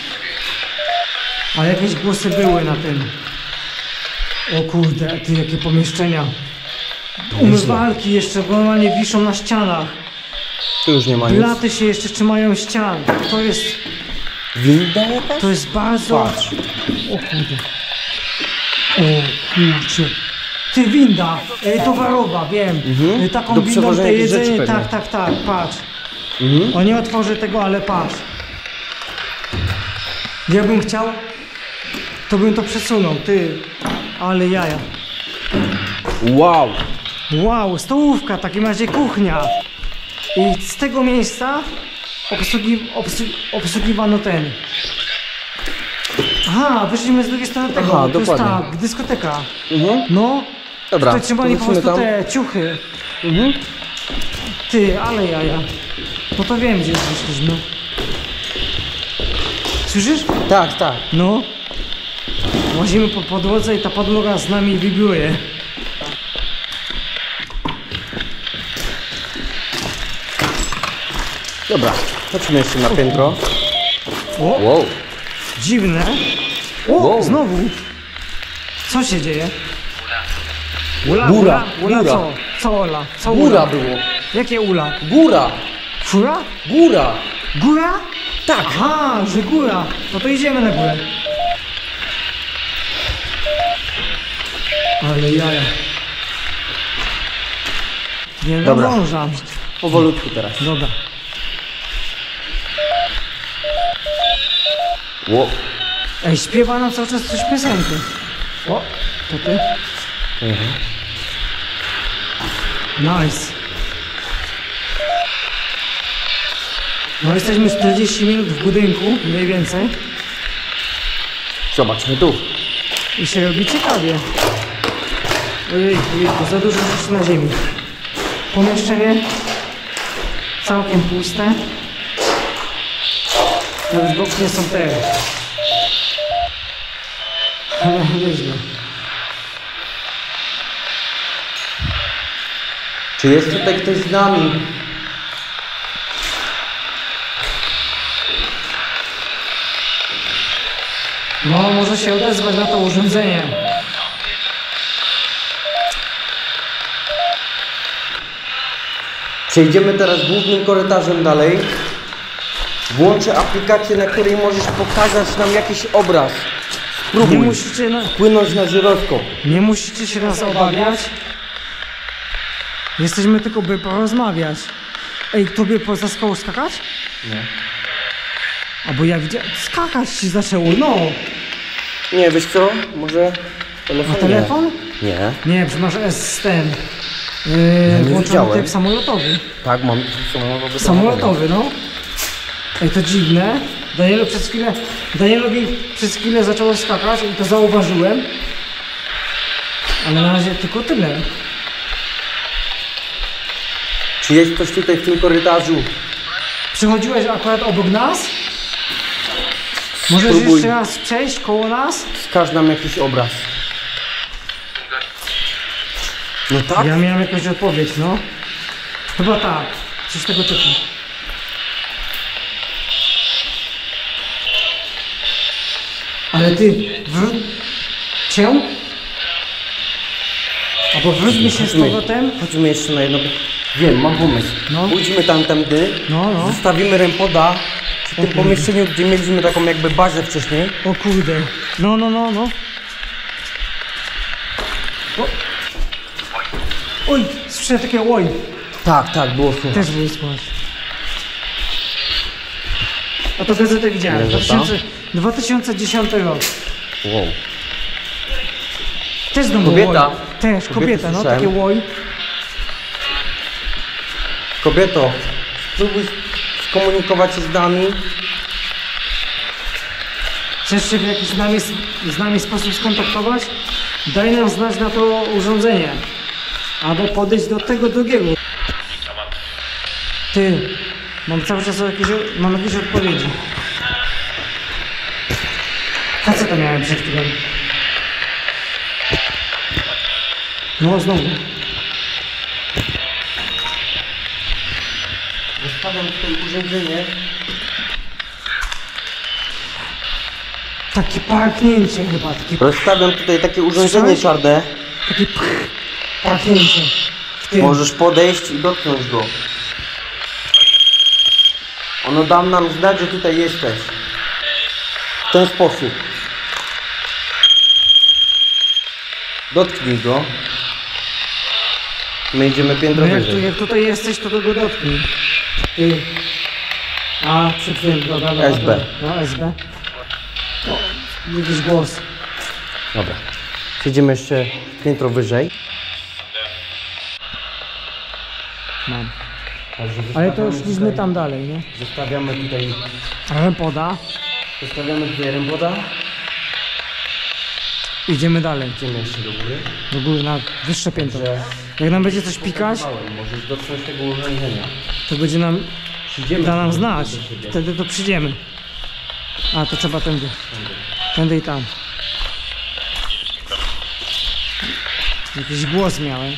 Ale jakieś głosy były na tym. O kurde, ty jakie pomieszczenia. Umywalki jeszcze normalnie wiszą na ścianach. Tu już nie ma nic. Blaty się jeszcze trzymają ścian. To jest... Winda jakaś? To jest bardzo... Patrz. O kurde. O kurczę. Ty, winda, e, towarowa, wiem. Mhm. E, taką Do windą przewożenia te jakichś rzeczy jedzenie, pewnie. tak, tak, tak, patrz. Mhm. O, nie otworzę tego, ale patrz. Ja bym chciał, to bym to przesunął, ty. Ale jaja. Wow. Wow, stołówka, w takim razie kuchnia. I z tego miejsca obsługi, obsługi, obsługiwano ten. Aha, wyszliśmy z drugiej strony tego. Aha, to jest dokładnie. ta dyskoteka. Mhm. No, Dobra, tutaj trzymali po wrócimy prostu tam. te ciuchy. Mhm. Ty, ale jaja. No to wiem, gdzie wyszliśmy. Słyszysz? Tak, tak. No. Łazimy po podłodze i ta podłoga z nami wibruje. Dobra, chodźmy jeszcze na piętro. O, Wow. dziwne. O, Wow. znowu. Co się dzieje? Ula, Góra, ula, ula góra. co? Co Ola? Co Góra ula? było. Jakie ula? Góra. Fura? Góra. Góra? Tak. Aha, że góra. No to idziemy na górę. Ale jaja. Nie Dobra. nadążam. Powolutku teraz. Dobra. Wow. Ej, śpiewa nam cały czas coś piosenki. O, to ty? Mhm. Nice. No jesteśmy czterdzieści minut w budynku, mniej więcej. Zobaczmy tu. I się robi ciekawie. Ojej, ojejku, za dużo rzeczy na ziemi. Pomieszczenie całkiem puste. Nawet w oknie są te. Ale nieźle. Czy jest tutaj ktoś z nami? No, może się odezwać na to urządzenie. Przejdziemy teraz głównym korytarzem dalej. Włączę aplikację, na której możesz pokazać nam jakiś obraz. Nie Spróbuj musicie, na, wpłynąć na żyroskop. nie musicie się nas obawiać. Jesteśmy tylko, by porozmawiać. Ej, tobie poza skałą skakać? Nie. Albo ja widziałem, skakać ci zaczęło, no. Nie, wiesz co? Może telefon? A telefon? Nie. Nie, przecież masz S ten. Yy, nie włączony widziałem. typ samolotowy. Tak, mam samolotowy. Samolotowy, no. Ej, to dziwne. Danielu przez chwilę, Danielowi przez chwilę zaczęło skakać i to zauważyłem. Ale na razie tylko tyle. Czy jest ktoś tutaj w tym korytarzu? Przychodziłeś akurat obok nas? Możesz Spróbuj. jeszcze raz przejść koło nas? Wskaż nam jakiś obraz. No tak? Ja miałem jakąś odpowiedź, no. Chyba tak. Coś tego typu. Ale ty, wr... cię? Albo wróćmy się z Chodźmy. powrotem. Chodźmy jeszcze na jedno... Wiem, mam pomysł. No. Pójdźmy tamtędy, No, no. zostawimy rempoda przy tym kurde. pomieszczeniu, gdzie mieliśmy taką jakby bazę wcześniej. O kurde. No, no, no, no. O. Oj, słyszałem takie oj. Tak, tak, było słychać. Też było słychać. A to gazetę widziałem. Gazeta? dwa tysiące, dwa tysiące dziesiąty rok. Wow. Też znowu Kobieta. oj. Też, Kobiety kobieta, no, słyszałem. takie oj. Kobieto, spróbuj skomunikować się z nami. Chcesz się w jakiś z nami, z nami sposób skontaktować? Daj nam znać na to urządzenie. Albo podejść do tego drugiego. Ty, mam cały czas jakieś, mam jakieś odpowiedzi. A co to miałem przed chwilą? No znowu. Rozstawiam tutaj urządzenie. Takie parknięcie chyba, takie, Rozstawiam tutaj takie urządzenie Słyszałeś? czarne. takie pch, parknięcie. W tym. Możesz podejść i dotknąć go. Ono da nam znać, że tutaj jesteś. W ten sposób. Dotknij go. My idziemy piętro No jak, tu, wyżej. jak tutaj jesteś, to tego dotknij. Ty. A, przed chwilą, dobra, dobra. S B. No, S B. O, jakiś głos. Dobra. Przejdziemy jeszcze piętro wyżej. Mam. Także Ale to już zostawiamy szliśmy tutaj- tam dalej, nie? Zostawiamy tutaj. Ale poda. Zostawiamy tutaj ręboda. Idziemy dalej. Idziemy jeszcze do góry. Do góry, na wyższe piętro. Że Jak nam będzie coś pikać, możesz dotknąć tego urządzenia. to będzie nam, Przyjdziemy da nam do znać. siebie. Wtedy to przyjdziemy. A, to trzeba tędy. Tędy i tam. Jakiś głos miałem.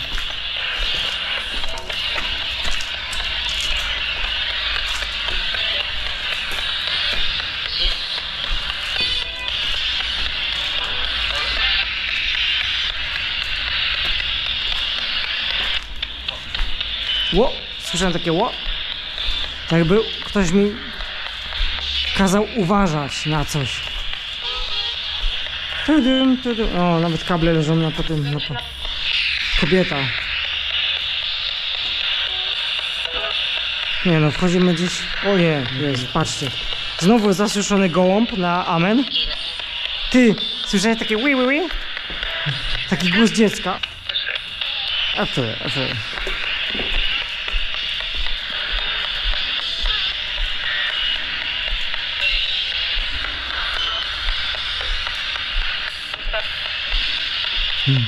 Ło! Słyszałem takie ło! Tak jakby ktoś mi kazał uważać na coś. Tudum, tudum. O, nawet kable leżą na po tym. Na po... Kobieta. Nie no, wchodzimy gdzieś. O nie, jest, patrzcie. Znowu zasłyszony gołąb na amen. Ty, słyszałeś takie wi wi wi? Taki głos dziecka. A ty, a ty. Hmm.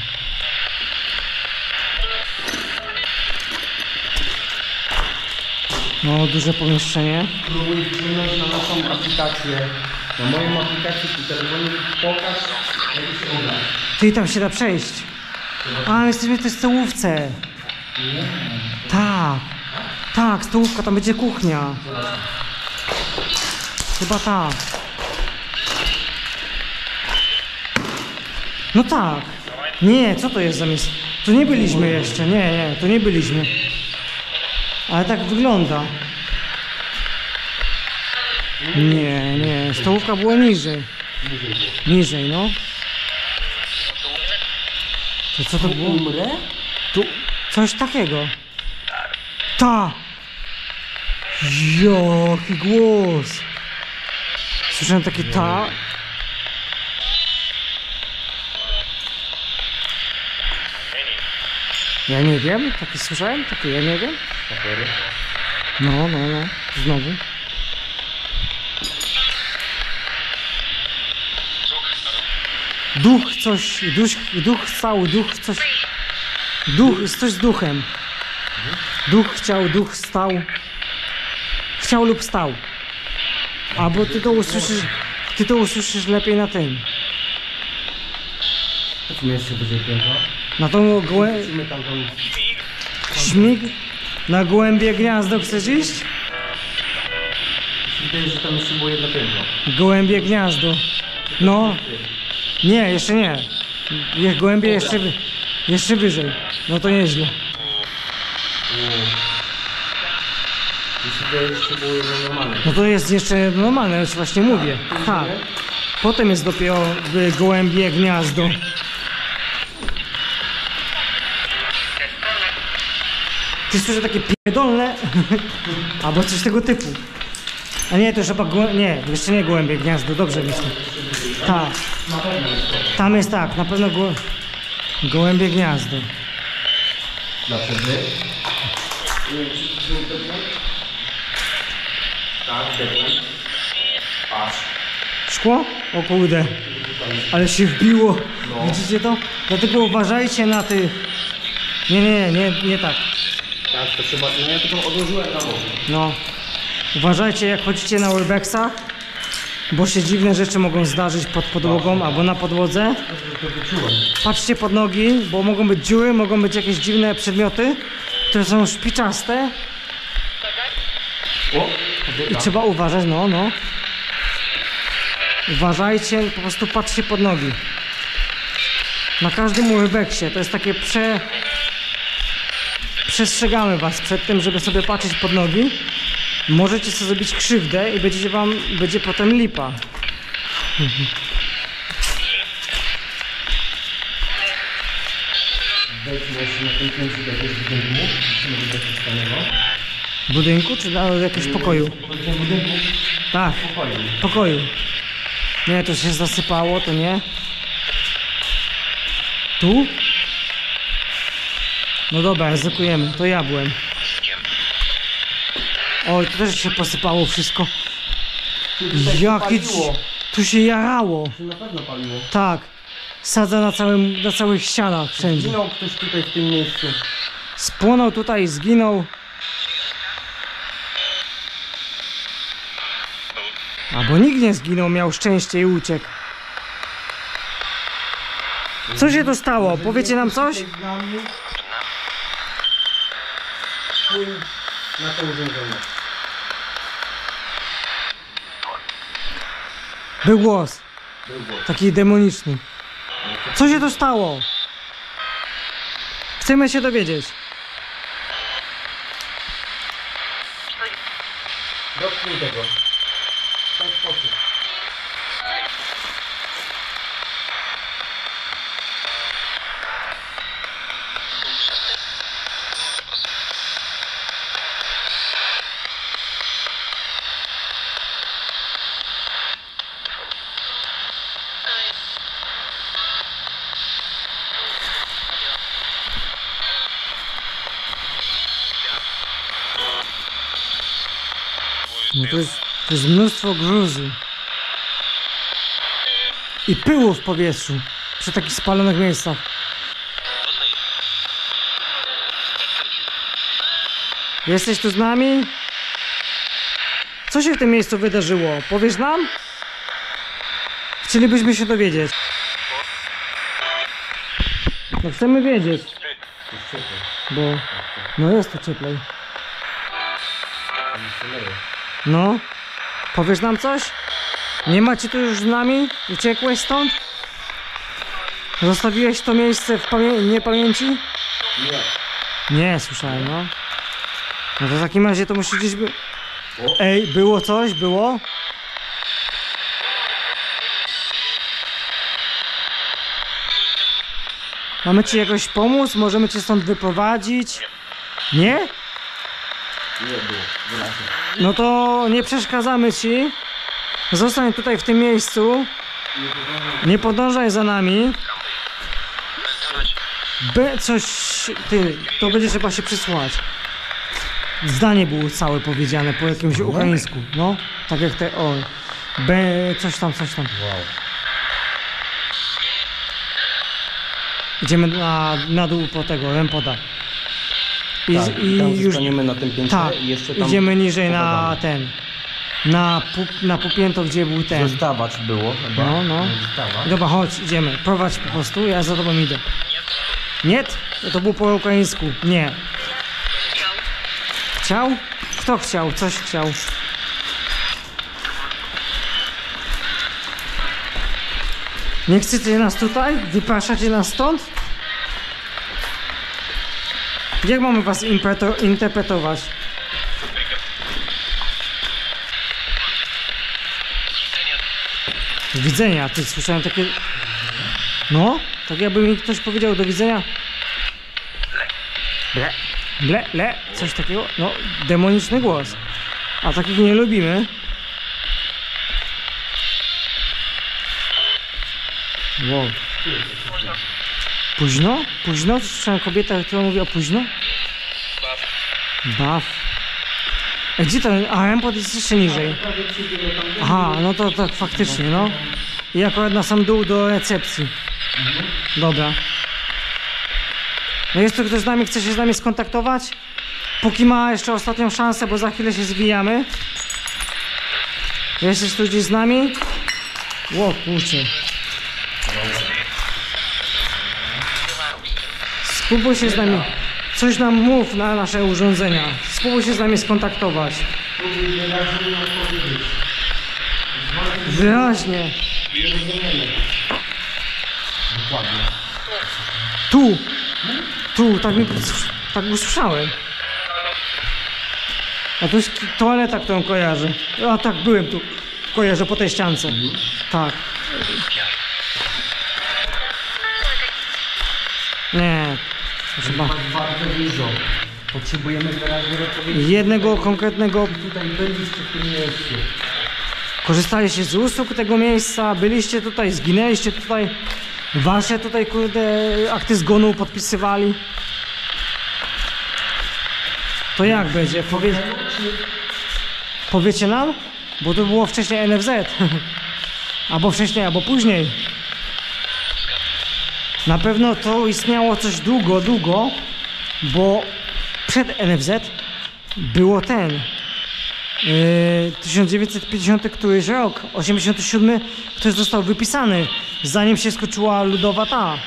No, duże pomieszczenie. Próbuj wpłynąć na naszą aplikację. Na moją aplikację w telefonie pokaż jakiś obraz. Ty, tam się da przejść. A, jesteśmy w tej stołówce. Tak. Tak, stołówka, tam będzie kuchnia. Chyba tak. No tak. Nie, co to jest za miejsce? Tu nie byliśmy jeszcze, nie, nie, tu nie byliśmy. Ale tak wygląda. Nie, nie, stołówka była niżej. Niżej, no. To co to było? Umrę? Tu coś takiego. Ta! Jaki głos! Słyszałem takie ta. Ja nie wiem, takie słyszałem? Takie ja nie wiem. No, no, no. Znowu. Duch coś, duch, duch stał, duch coś. Duch, coś z duchem. Duch chciał, duch stał. Chciał lub stał. Albo ty to usłyszysz, ty to usłyszysz lepiej na tym. Chodźmy jeszcze wyżej piętro. Na tą gołę... Chodźmy tam, tam. Śmig? Na gołębie gniazdo chcesz iść? Wydaje, że tam jeszcze było jedno piętro. Gołębie gniazdo. No. Nie, jeszcze nie. Niech gołębie jeszcze, wy- jeszcze wyżej. No to nieźle. Jeśli wydaje, że jeszcze było jedno normalne. No to jest jeszcze normalne, już właśnie mówię. Tak. Potem jest dopiero y, gołębie gniazdo. Ty słyszę takie pierdolne, albo coś tego typu. A nie, to już chyba gołę... nie, jeszcze nie gołębie gniazdo, dobrze myślę. Tak. Tam jest tak, na pewno go... gołębie gniazdo. Dlaczego? Tak, dekłon. Patrz. Szkło? O kurde. Ale się wbiło. Widzicie to? Dlatego uważajcie na tych... Nie, nie, nie, nie tak. Tak, to trzeba... No ja tylko odłożyłem na bok. No. Uważajcie jak chodzicie na urbexach, bo się dziwne rzeczy mogą zdarzyć pod podłogą albo na podłodze. Patrzcie pod nogi, bo mogą być dziury, mogą być jakieś dziwne przedmioty, które są szpiczaste. I trzeba uważać, no, no. Uważajcie, po prostu patrzcie pod nogi. Na każdym urbeksie, to jest takie prze... Przestrzegamy was przed tym, żeby sobie patrzeć pod nogi. Możecie sobie zrobić krzywdę i będzie wam, będzie potem lipa. Wejdźmy jeszcze na tym pięciu do jakiegoś budynku, czy może do jakiegoś fajnego? Budynku czy do jakiegoś pokoju? Budynku? Tak, Pokoju. pokoju. Nie, to się zasypało, to nie. Tu? No dobra, ryzykujemy, to ja byłem. Oj, tu też się posypało wszystko. Jakie... Tu się jarało. Tu na pewno paliło. Tak. Sadza na, całym, na całych ścianach wszędzie. Zginął ktoś tutaj w tym miejscu. Spłonął tutaj, zginął. Albo nikt nie zginął, miał szczęście i uciekł. Co się to stało? Powiecie nam coś? Na to urządzenie. Był głos. Był głos. Taki demoniczny. Co się to stało? Chcemy się dowiedzieć. Dotknij tego. W ten sposób. No to, jest, to jest mnóstwo gruzu. I pyłu w powietrzu. Przy takich spalonych miejscach. Jesteś tu z nami? Co się w tym miejscu wydarzyło? Powiesz nam? Chcielibyśmy się dowiedzieć. No chcemy wiedzieć. Bo... No jest tu cieplej. No? Powiesz nam coś? Nie macie tu już z nami? Uciekłeś stąd? Zostawiłeś to miejsce w pamię niepamięci? Nie. Nie, słyszałem, no. No to w takim razie to musi gdzieś by... Ej, było coś? Było? Mamy ci jakoś pomóc? Możemy cię stąd wyprowadzić? Nie? Nie było. Wyraźnie. No to nie przeszkadzamy ci. Zostań tutaj w tym miejscu. Nie podążaj za nami. By coś... Ty, to będzie trzeba się przysłuchać. Zdanie było całe powiedziane po jakimś ukraińsku. No, tak jak te... O, B... coś tam, coś tam. Wow. Idziemy na, na dół po tego, Rempoda. I, Tak, i tam już... zostaniemy na tym piętrze Tak, i jeszcze tam idziemy niżej na pogadamy. ten... Na, pu, na pupięto, gdzie był ten. Zostawacz było chyba. No, no. Zostawacz. Dobra, chodź, idziemy. Prowadź po prostu, ja za tobą idę. Nie? To było po ukraińsku. Nie. Chciał? Kto chciał? Coś chciał. Nie chcecie nas tutaj? Wypraszacie nas stąd? Jak mamy was impreto- interpretować? Do widzenia, ty słyszałem takie... No, tak jakby mi ktoś powiedział do widzenia. Ble, ble, le, coś takiego. No, demoniczny głos. A takich nie lubimy. Wow. Późno? Późno? Słyszałem kobietę, która mówi o późno? Baw. A gdzie to? A, Rempot jest jeszcze niżej. Aha, no to tak faktycznie, no. I akurat na sam dół do recepcji. Dobra. No jest tu ktoś z nami, chce się z nami skontaktować? Póki ma jeszcze ostatnią szansę, bo za chwilę się zwijamy. Jesteś tu gdzieś z nami? Ło, kurczę. Spróbuj się z nami... Coś nam mów na nasze urządzenia. Spróbuj się z nami skontaktować. Wyraźnie. Tu. Tu, tak mi tak usłyszałem. A to jest toaleta, którą kojarzę. A tak, byłem tu. Kojarzę po tej ściance. Tak. Nie. Chyba. Bardzo dużo. Potrzebujemy wyraźnie odpowiedzi. Jednego konkretnego. Tutaj byliście w tym miejscu. Korzystaliście z usług tego miejsca, byliście tutaj, zginęliście tutaj. Wasze tutaj, kurde, akty zgonu podpisywali. To jak będzie? Powie... Powiecie nam? Bo to było wcześniej N F Z. Albo wcześniej, albo później. Na pewno to istniało coś długo, długo, bo przed N F Z było ten yy, tysiąc dziewięćset pięćdziesiąty któryś rok, osiemdziesiąty siódmy, który został wypisany, zanim się skończyła ludowa ta.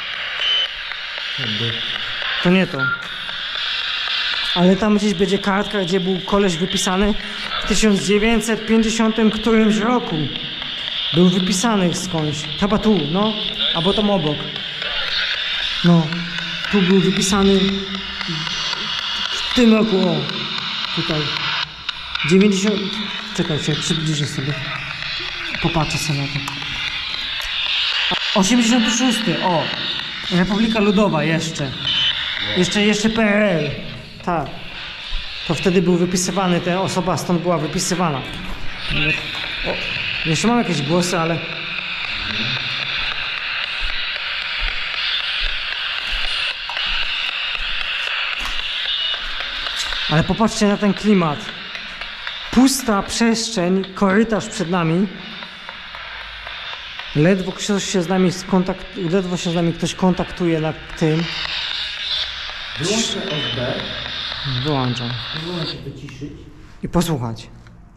To nie to. Ale tam gdzieś będzie kartka, gdzie był koleś wypisany w tysiąc dziewięćset pięćdziesiątym którymś roku. Był wypisany skądś. Chyba tu, no. Albo tam obok. No. Tu był wypisany w tym roku, o. Tutaj. dziewięćdziesiąt... Czekajcie, przybliżę sobie. Popatrzę sobie na to. osiemdziesiąty szósty, o. Republika Ludowa jeszcze. Jeszcze, jeszcze P R L. Tak. To wtedy był wypisywany, ta osoba stąd była wypisywana. O, jeszcze mam jakieś głosy, ale... Ale popatrzcie na ten klimat. Pusta przestrzeń, korytarz przed nami. Ledwo ktoś się z nami skontakt... Ledwo się z nami ktoś kontaktuje na tym. Wyłączmy S B. Wyłączam. Pozwolę się wyciszyć. I posłuchać.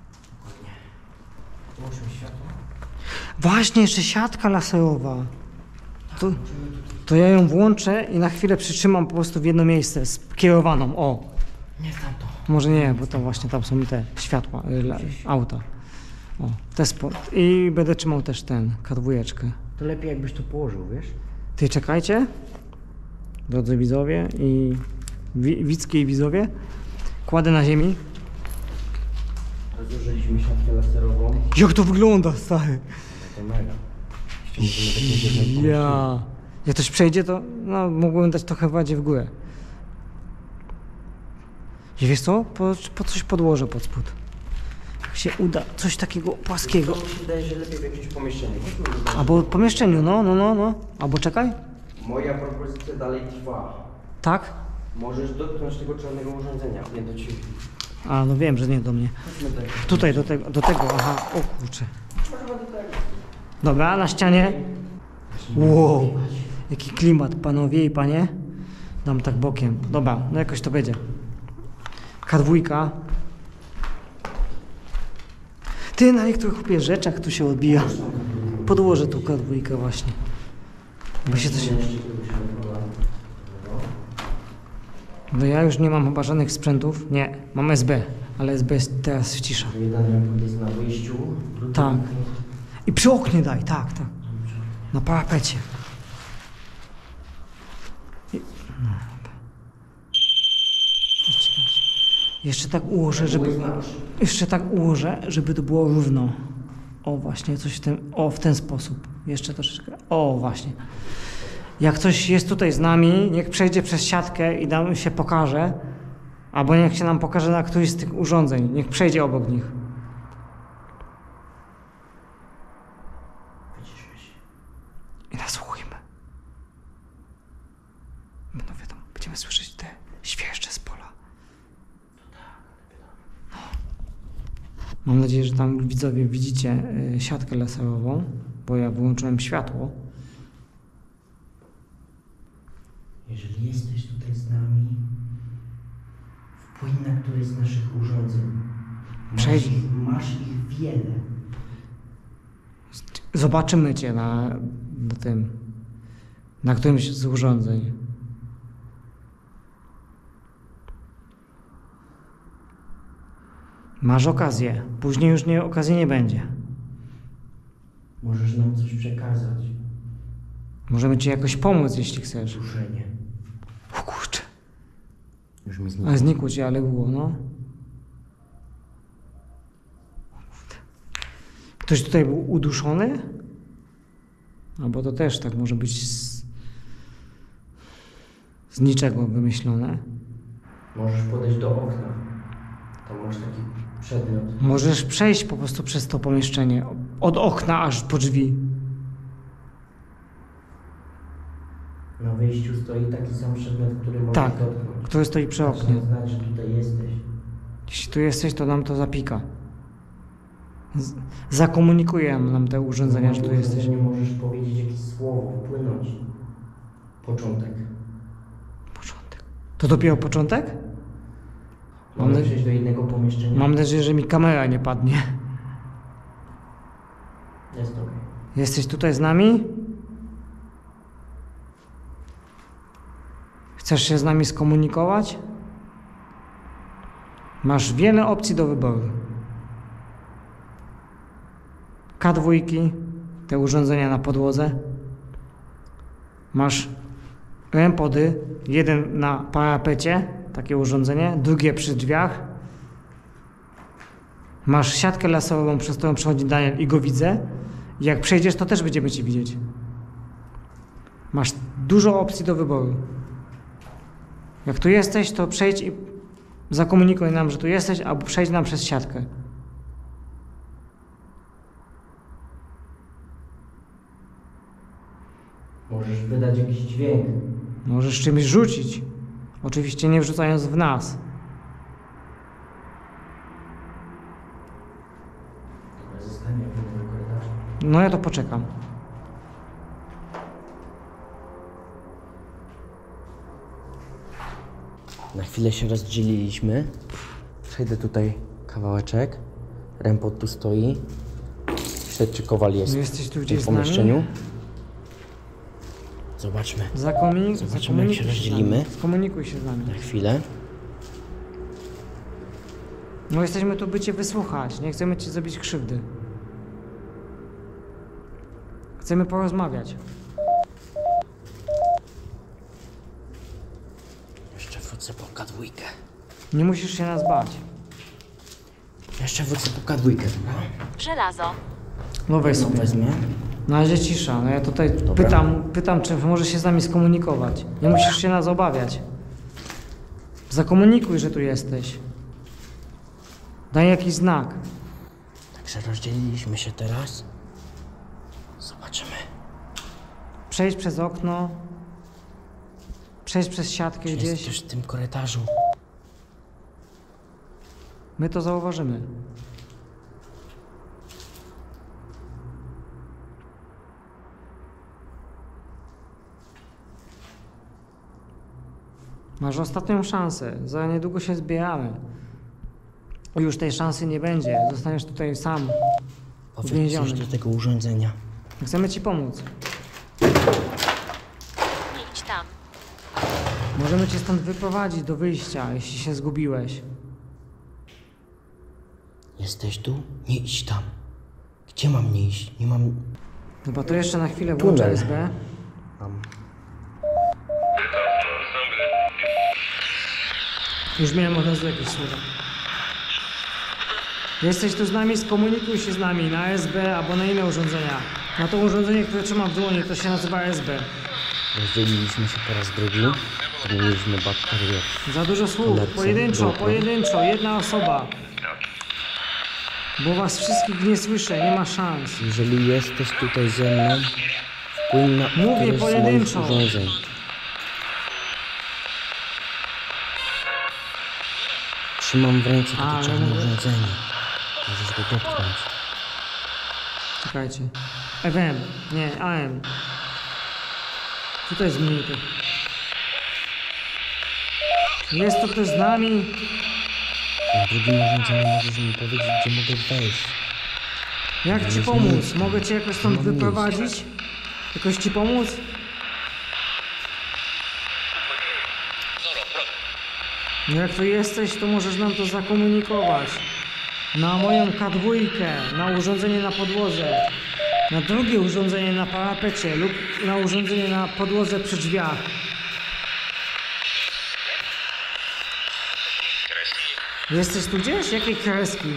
Wyłączmy światło. Właśnie, jeszcze siatka laserowa. To, to ja ją włączę i na chwilę przytrzymam po prostu w jedno miejsce, skierowaną. O. Nie w tamto. Może nie, bo to właśnie tam są te światła, y, la, auta. O, te spo... I będę trzymał też ten, kadwójeczkę. To lepiej jakbyś to położył, wiesz? Ty czekajcie, drodzy widzowie i wi widzkie i widzowie. Kładę na ziemi. Rozłożyliśmy siatkę laserową. Jak to wygląda, stary? To mega. Jeszcze możemy takie jednej pomieszczenie. Ja. Jak ktoś przejdzie, to no, mógłbym dać trochę bardziej w górę. I wiesz co? Po, po coś podłożę pod spód. Jak się uda, coś takiego płaskiego. To mi się wydaje, że lepiej w jakimś pomieszczeniu. Albo w pomieszczeniu, no, no, no, no. Albo czekaj. Moja propozycja dalej trwa. Tak? Możesz dotknąć tego czarnego urządzenia, nie do ciebie. A, no wiem, że nie do mnie. Chodźmy tak. Tutaj, do tego, do tego, aha, o kurczę. Dobra, na ścianie. Wow, jaki klimat, panowie i panie. Dam tak bokiem. Dobra, no jakoś to będzie. K dwa. Ty, na niektórych chłopie rzeczach tu się odbija. Podłożę tu K dwa właśnie. Bo się coś... No ja już nie mam chyba żadnych sprzętów. Nie, mam S B, ale S B jest teraz w cisza. Jeden jest na wyjściu. drugi- Tak. I przy oknie daj, tak, tak. Na parapecie. I... no. Czekajcie. Jeszcze tak ułożę, żeby... Jeszcze tak ułożę, żeby to było równo. O, właśnie, coś w ten... O, w ten sposób. Jeszcze troszeczkę. O, właśnie. Jak ktoś jest tutaj z nami, niech przejdzie przez siatkę i nam się pokaże. Albo niech się nam pokaże na któryś z tych urządzeń. Niech przejdzie obok nich. I nasłuchujmy. Będą wiadomo, będziemy słyszeć te świerszcze z pola. No. Mam nadzieję, że tam widzowie widzicie y, siatkę laserową, bo ja wyłączyłem światło. Jeżeli jesteś tutaj z nami, wpłyń na któreś z naszych urządzeń. Masz Przejdź. ich, masz ich wiele. Zobaczymy cię na, na tym, na którymś z urządzeń. Masz okazję. Później już nie, okazji nie będzie. Możesz nam coś przekazać. Możemy ci jakoś pomóc, jeśli chcesz. Duszenie. O kurczę. Już mi znikło. A znikło ci, ale było, no. Ktoś tutaj był uduszony? Albo to też tak może być z, z niczego wymyślone. Możesz podejść do okna. Tam masz taki przedmiot. Możesz przejść po prostu przez to pomieszczenie. Od okna aż po drzwi. Na wyjściu stoi taki sam przedmiot, który możesz Tak, dotknąć. który stoi przy oknie. To znaczy, że tutaj jesteś. Jeśli tu jesteś, to nam to zapika. Z- zakomunikuje nam te urządzenia, że tu jesteś. Nie możesz powiedzieć jakieś słowo, wpłynąć. Początek. Początek. To dopiero początek? Mam Mamy na- przejść do innego pomieszczenia. Mam nadzieję, że mi kamera nie padnie. Jest okej. Jesteś tutaj z nami? Chcesz się z nami skomunikować? Masz wiele opcji do wyboru. K dwa, te urządzenia na podłodze. Masz rempody, jeden na parapecie, takie urządzenie, drugie przy drzwiach. Masz siatkę laserową, przez którą przechodzi Daniel i go widzę. Jak przejdziesz, to też będziemy cię widzieć. Masz dużo opcji do wyboru. Jak tu jesteś, to przejdź i zakomunikuj nam, że tu jesteś, albo przejdź nam przez siatkę. Możesz wydać jakiś dźwięk. Możesz czymś rzucić. Oczywiście nie wrzucając w nas. Dobra, zostaniemy w tym korytarzu. No ja to poczekam. Na chwilę się rozdzieliliśmy. Przejdę tutaj kawałeczek. Rempot tu stoi. Śledczy Kowal jest No jesteś tu w gdzieś tym z nami? pomieszczeniu. Zobaczmy. Zakomunik- Zobaczymy, jak się zakomunikuj rozdzielimy. z nami. Skomunikuj się z nami. Na chwilę. No jesteśmy tu, by cię wysłuchać. Nie chcemy ci zrobić krzywdy. Chcemy porozmawiać. Jeszcze wrócę po K dwa. Nie musisz się nas bać. Jeszcze wrócę po K dwa, dobra? Żelazo. No weź No sobie. wezmę. Na razie cisza. No ja tutaj Dobra. pytam, pytam, czy może się z nami skomunikować. Nie musisz się nas obawiać. Zakomunikuj, że tu jesteś. Daj jakiś znak. Także rozdzieliliśmy się teraz. Zobaczymy. Przejdź przez okno. Przejdź przez siatkę Czy jest gdzieś. ktoś w tym korytarzu? My to zauważymy. Masz ostatnią szansę. Za niedługo się zbieramy. Już tej szansy nie będzie. Zostaniesz tutaj sam. Powiedz Uwięziony. coś do tego urządzenia. Chcemy ci pomóc. Nie idź tam. Możemy cię stąd wyprowadzić do wyjścia, jeśli się zgubiłeś. Jesteś tu? Nie idź tam. Gdzie mam nie iść? Nie mam... Chyba to jeszcze na chwilę włączę Tunel. S B. mam... Już miałem od razu jakieś słowa. Jesteś tu z nami, skomunikuj się z nami na S B albo na inne urządzenia. Na to urządzenie, które trzymam w dłoni, to się nazywa S B. Rozdzieliliśmy się po raz drugi. Mieliśmy bakterię. Za dużo słów, Lepce, pojedynczo, grupy. pojedynczo, jedna osoba. Bo was wszystkich nie słyszę, nie ma szans. Jeżeli jesteś tutaj ze mną, wpłyń na Mówię któreś z moich pojedynczo. urządzeń. Trzymam w ręce takie Ale czarne mówię- urządzenie. Możesz go dotknąć. Czekajcie. F M, nie, A M. Tutaj jest monitor. Jest to ktoś z nami? Na drugim urządzeniu możesz mi powiedzieć, gdzie mogę wejść. Jak ci Jest pomóc? miejsce. Mogę cię jakoś stąd Nie mam wyprowadzić? Jakoś ci pomóc? No jak tu jesteś, to możesz nam to zakomunikować. na moją K dwa, na urządzenie na podłodze, na drugie urządzenie na parapecie lub na urządzenie na podłodze przy drzwiach. Jesteś tu gdzieś? Jakie kreski?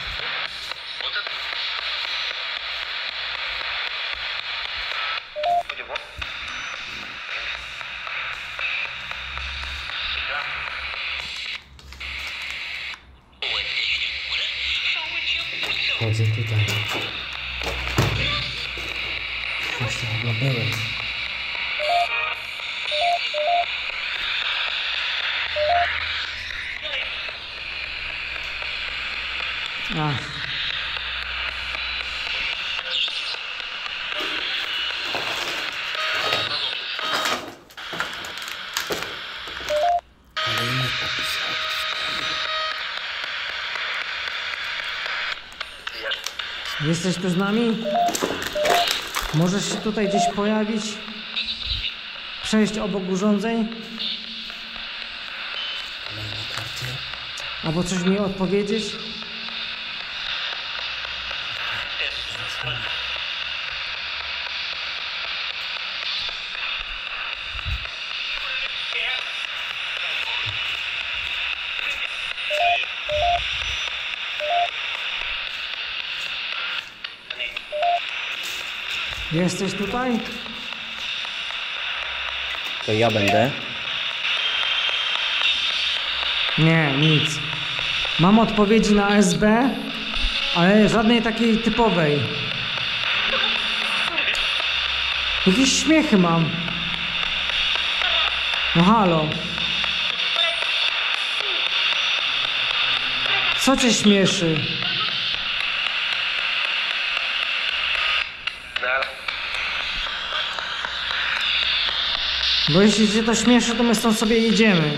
Chodzę tutaj. Właśnie chyba byłem. A. Jesteś tu z nami? Możesz się tutaj gdzieś pojawić? Przejść obok urządzeń? Albo coś mi odpowiedzieć? Jesteś tutaj? To ja będę. Nie, nic. Mam odpowiedzi na S B, ale żadnej takiej typowej. Jakieś śmiechy mam. No halo. Co cię śmieszy? Bo jeśli cię to śmieszy, to my stąd sobie jedziemy.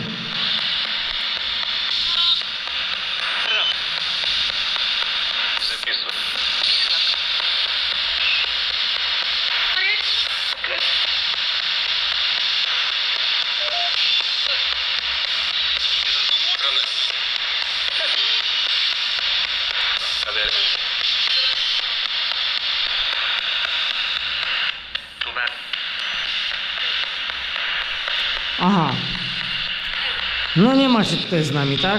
Aha. No nie ma się tutaj z nami, tak?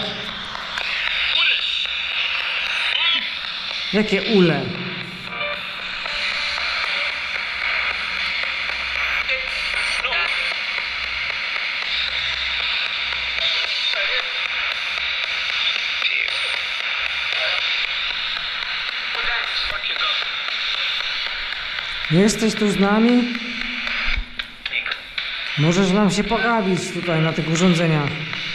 Jakie ule? Jesteś tu z nami? Możesz nam się pogabić tutaj na tych urządzeniach.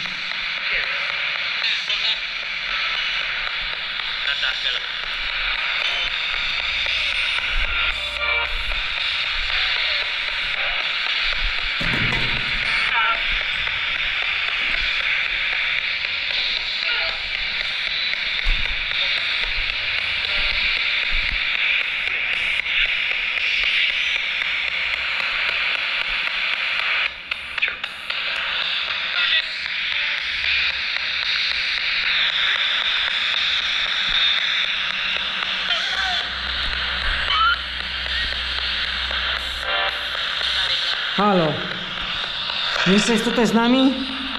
Halo, jesteś tutaj z nami?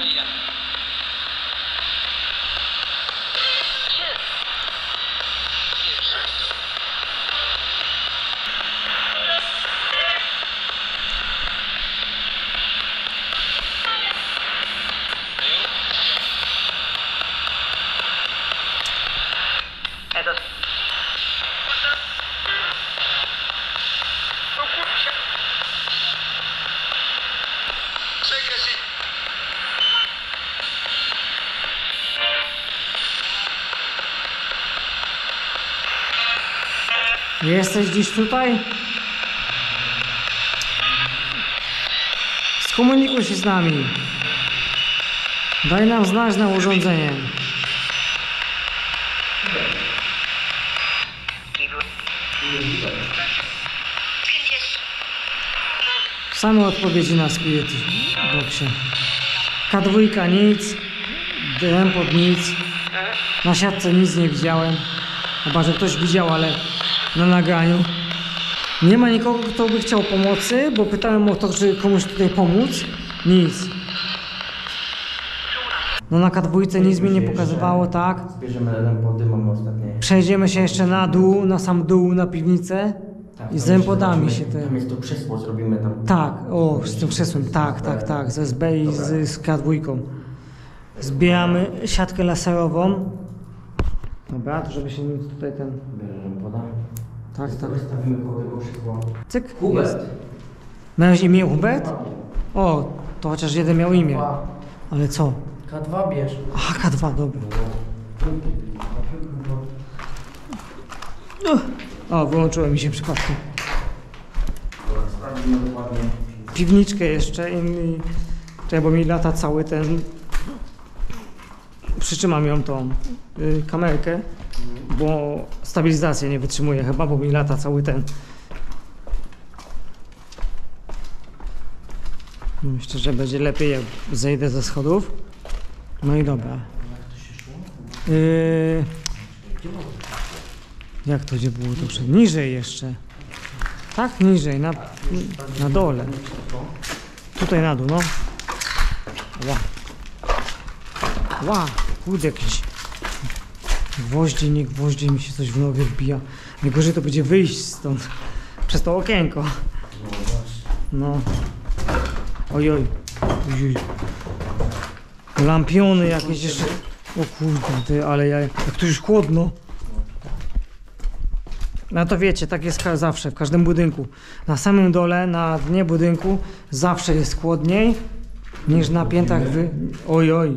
Jesteś dziś tutaj? Skomunikuj się z nami. Daj nam znać na urządzenie. Same odpowiedzi na Spirit Boxie. K dwa nic, Dempot nic. Na siatce nic nie widziałem. Chyba, że ktoś widział, ale na nagraniu. Nie ma nikogo, kto by chciał pomocy, bo pytałem o to, czy komuś tutaj pomóc. Nic. No na K dwa nic mi nie pokazywało, tak? Zbierzemy lempody, mamy ostatnie... Przejdziemy się jeszcze na dół, na sam dół, na piwnicę. Tak, I z tam lempodami jeszcze się zobaczymy, te... Tam jest to krzesło, zrobimy tam... Tak, o, z tym krzesłem, tak, tak, tak, z S B i z, z K dwa. Zbieramy siatkę laserową. Dobra, to żeby się nic tutaj ten... Bierzemy lempoda. Tak, tak. Wystawimy koło tego krzesła. Cyk. Hubert. Jest. Miałeś imię Hubert? O, to chociaż jeden miał imię. Ale co? K dwa bierz. Aha, K dwa, dobra. O, wyłączyło mi się przypadkiem. Sprawdzimy dokładnie. Piwniczkę jeszcze i mi... Czekaj, bo mi lata cały ten... Przytrzymam ją tą y, kamerkę, bo stabilizacja nie wytrzymuje chyba, bo mi lata cały ten... Myślę, że będzie lepiej, jak zejdę ze schodów. No i dobra. Yy... Jak to gdzie było to przed? Niżej jeszcze. Tak, niżej, na, na dole. Tutaj na dół, no. Ła. Ła, kurde jakiś. Gwoździe, nie gwoździe, mi się coś w nogę wbija. Najgorzej to będzie wyjść stąd. Przez to okienko. No. Oj, oj. Oj. Lampiony jakieś jeszcze. O kurde, ty, ale ja, jak tu już chłodno. No to wiecie, tak jest ka- zawsze, w każdym budynku. Na samym dole, na dnie budynku zawsze jest chłodniej niż na piętach wy... Oj, oj.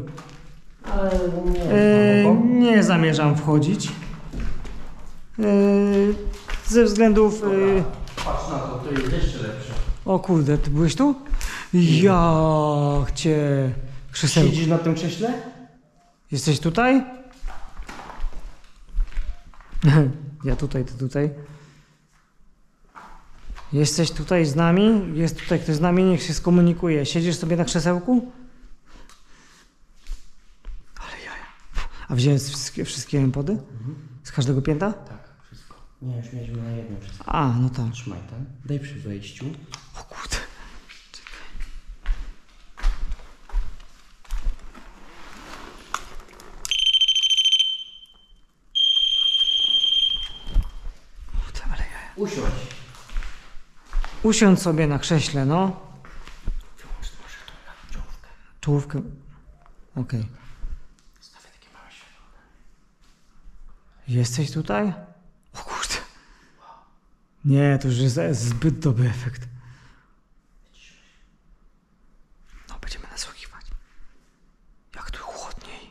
E, nie zamierzam wchodzić. E, ze względów... E... Patrz na to, to jest jeszcze lepsze. O kurde, ty byłeś tu? Ja cię... Krzesełko. Siedzisz na tym krześle? Jesteś tutaj? Ja tutaj, ty tutaj. Jesteś tutaj z nami? Jest tutaj ktoś z nami? Niech się skomunikuje. Siedzisz sobie na krzesełku? Ale jaja. A wziąłeś wszystkie, wszystkie empody? Mhm. Z każdego pięta? Tak, wszystko. Nie, już mieliśmy na jednym wszystko. A, no tak. Trzymaj ten. Daj przy wejściu. O kurde. Usiądź. Usiądź sobie na krześle, no. Wyłącz może tą czołówkę. Czołówkę. Okej. Okay. Stawię takie małe światło. Jesteś tutaj? O kurde. Nie, to już jest zbyt dobry efekt. No, będziemy nasłuchiwać. Jak tu chłodniej.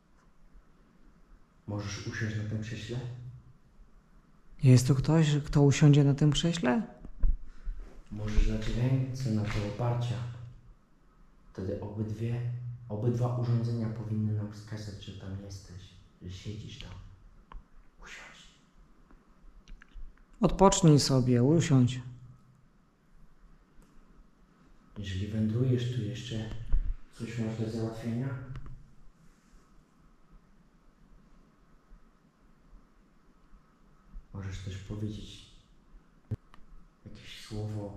Możesz usiąść na tym krześle? Jest tu ktoś, kto usiądzie na tym krześle? Możesz dać ręce na to oparcia. Wtedy obydwie, obydwa urządzenia powinny nam wskazać, że tam jesteś, że siedzisz tam. Usiądź. Odpocznij sobie, usiądź. Jeżeli wędrujesz tu jeszcze, coś masz do załatwienia? Możesz też powiedzieć jakieś słowo.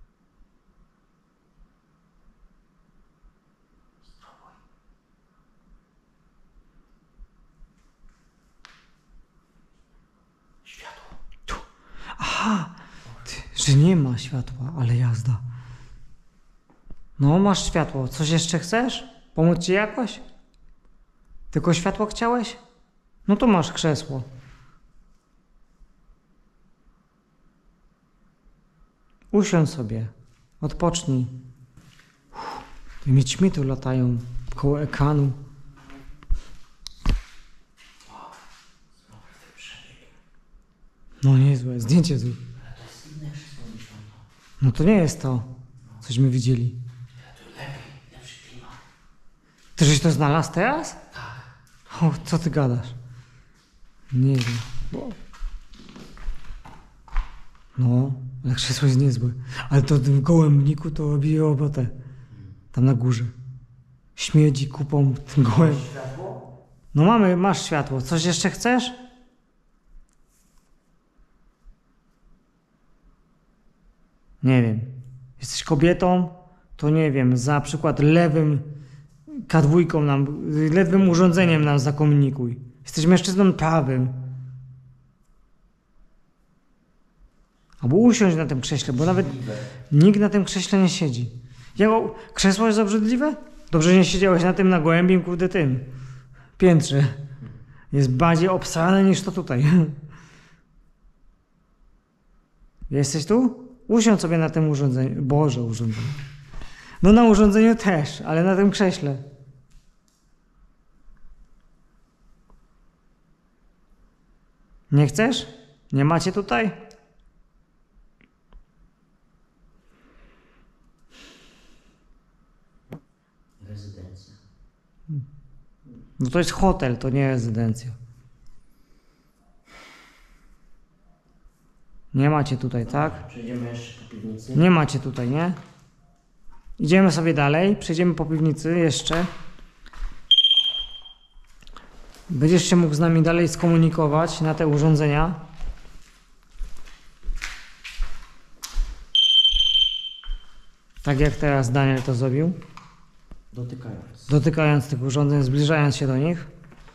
Spróbuj. Światło. Tu. Aha, ty, że nie ma światła, ale jazda. No, masz światło. Coś jeszcze chcesz? Pomóc ci jakoś? Tylko światło chciałeś? No to masz krzesło. Usiądź sobie, odpocznij. Uff, tymi ćmi tu latają koło ekranu. No niezłe, zdjęcie tu. No to nie jest to, cośmy widzieli. Ty żeś to znalazł teraz? Tak. O, co ty gadasz? Nie wiem. No, ale krzesło jest niezłe. Ale to w tym gołębniku to robi robotę. Tam na górze. Śmierdzi kupą tym gołem. No mamy, masz światło. Coś jeszcze chcesz? Nie wiem. Jesteś kobietą, to nie wiem, za przykład lewym K dwa nam, lewym urządzeniem nam zakomunikuj. Jesteś mężczyzną prawym. Albo usiądź na tym krześle, bo nawet nikt na tym krześle nie siedzi. Jego krzesło jest obrzydliwe? Dobrze, że nie siedziałeś na tym na gołębim, kurde, tym piętrze. Jest bardziej obsrane niż to tutaj. Jesteś tu? Usiądź sobie na tym urządzeniu. Boże, urządzeniu. No na urządzeniu też, ale na tym krześle. Nie chcesz? Nie macie tutaj? Rezydencja. No to jest hotel, to nie rezydencja. Nie macie tutaj, tak? Przejdziemy jeszcze do piwnicy. Nie macie tutaj, nie? Idziemy sobie dalej, przejdziemy po piwnicy jeszcze. Będziesz się mógł z nami dalej skomunikować na te urządzenia. Tak jak teraz Daniel to zrobił. Dotykając. Dotykając tych urządzeń, zbliżając się do nich.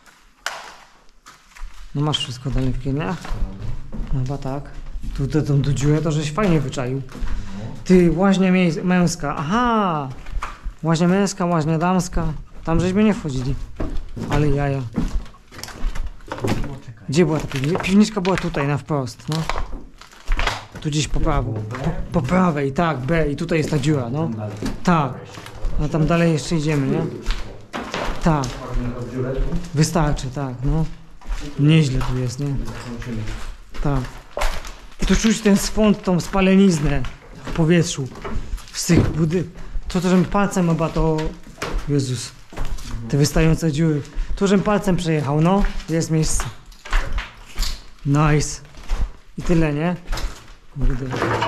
No masz wszystko dalej w kieniach? No chyba tak. Tu tę tą tu dziurę to żeś fajnie wyczaił. Ty, łaźnia mie- męska. Aha! Łaźnia męska, łaźnia damska. Tam żeśmy nie wchodzili. Ale jaja. Gdzie była ta piwniczka? Piwniczka była tutaj, na wprost, no. Tu gdzieś po prawo. Po, po prawej, tak, B. I tutaj jest ta dziura, no. Tak. A tam dalej jeszcze idziemy, nie? Tak. Wystarczy, tak, no. Nieźle tu jest, nie? Tak. I tu czuć ten swąd, tą spaleniznę w powietrzu. Z tych budy... To, to żem palcem chyba to... Jezus. Te wystające dziury. Tu żem palcem przejechał, no. Jest miejsce. Nice. I tyle, nie? Kurde.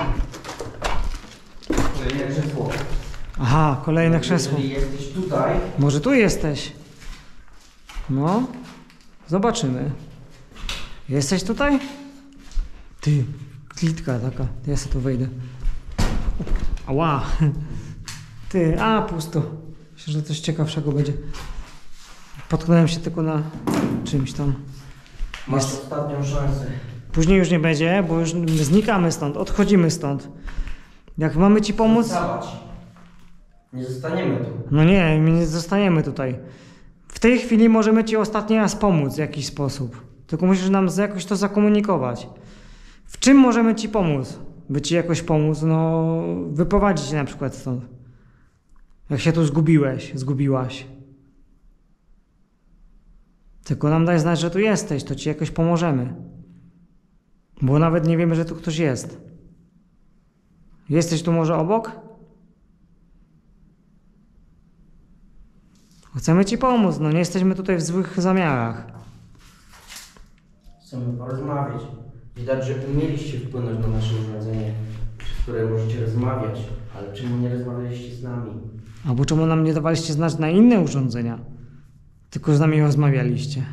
Aha, kolejne krzesło. Jeżeli jesteś tutaj, Może tu jesteś? No. Zobaczymy. Jesteś tutaj? Ty, klitka taka. Ja sobie tu wejdę. Ała. Ty, a pusto. Myślę, że coś ciekawszego będzie. Potknąłem się tylko na czymś tam. masz Jest. ostatnią szansę. Później już nie będzie, bo już znikamy stąd, odchodzimy stąd. Jak mamy ci pomóc? Zostawać. Nie zostaniemy tu. No nie, my nie zostaniemy tutaj. W tej chwili możemy ci ostatni raz pomóc w jakiś sposób. Tylko musisz nam z- jakoś to zakomunikować. W czym możemy ci pomóc? By ci jakoś pomóc, no wyprowadzić cię na przykład stąd. Jak się tu zgubiłeś, zgubiłaś. Tylko nam daj znać, że tu jesteś, to ci jakoś pomożemy. Bo nawet nie wiemy, że tu ktoś jest. Jesteś tu może obok? Chcemy ci pomóc, no nie jesteśmy tutaj w złych zamiarach. Chcemy porozmawiać. Widać, że umieliście wpłynąć na nasze urządzenie, przez które możecie rozmawiać, ale czemu nie rozmawialiście z nami? Albo czemu nam nie dawaliście znać na inne urządzenia? Tylko z nami rozmawialiście.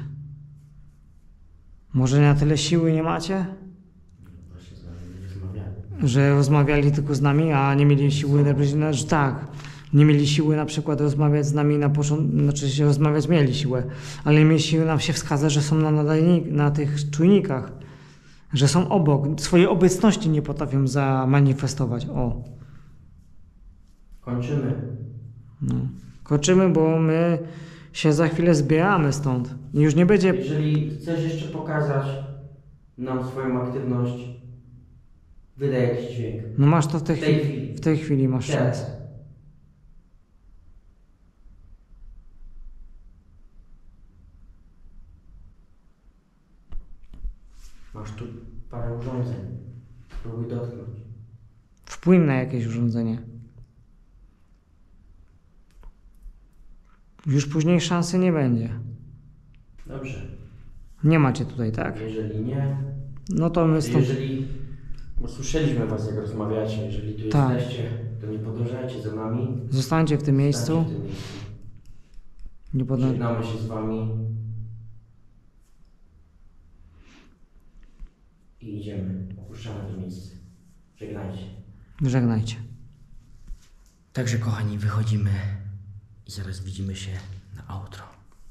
Może na tyle siły nie macie? Właśnie z nami nie rozmawiali. Że rozmawiali tylko z nami, a nie mieli siły, na, że tak, nie mieli siły na przykład rozmawiać z nami na początku, znaczy się rozmawiać mieli siłę, ale nie mieli siły nam się wskazać, że są na nadajnik, na tych czujnikach, że są obok, swojej obecności nie potrafią zamanifestować, o. Kończymy. No. Kończymy, bo my się za chwilę zbieramy stąd i już nie będzie... Jeżeli chcesz jeszcze pokazać nam swoją aktywność, wydaj jakiś dźwięk. No masz to w tej, W tej chwili, chwili. w tej chwili masz Teraz. czas. Masz tu parę urządzeń. Spróbuj dotknąć. Wpłyń na jakieś urządzenie. Już później szansy nie będzie. Dobrze. Nie macie tutaj, tak? Jeżeli nie, No to my stąd... jeżeli usłyszeliśmy was jak rozmawiacie, jeżeli tu Tak. jesteście, to nie podążajcie za nami. Zostańcie w tym miejscu. Zostańcie w tym miejscu. Nie podam... Żegnamy się z wami. i idziemy. Opuszczamy to miejsce. Żegnajcie. Żegnajcie. Także kochani, wychodzimy i zaraz widzimy się na outro.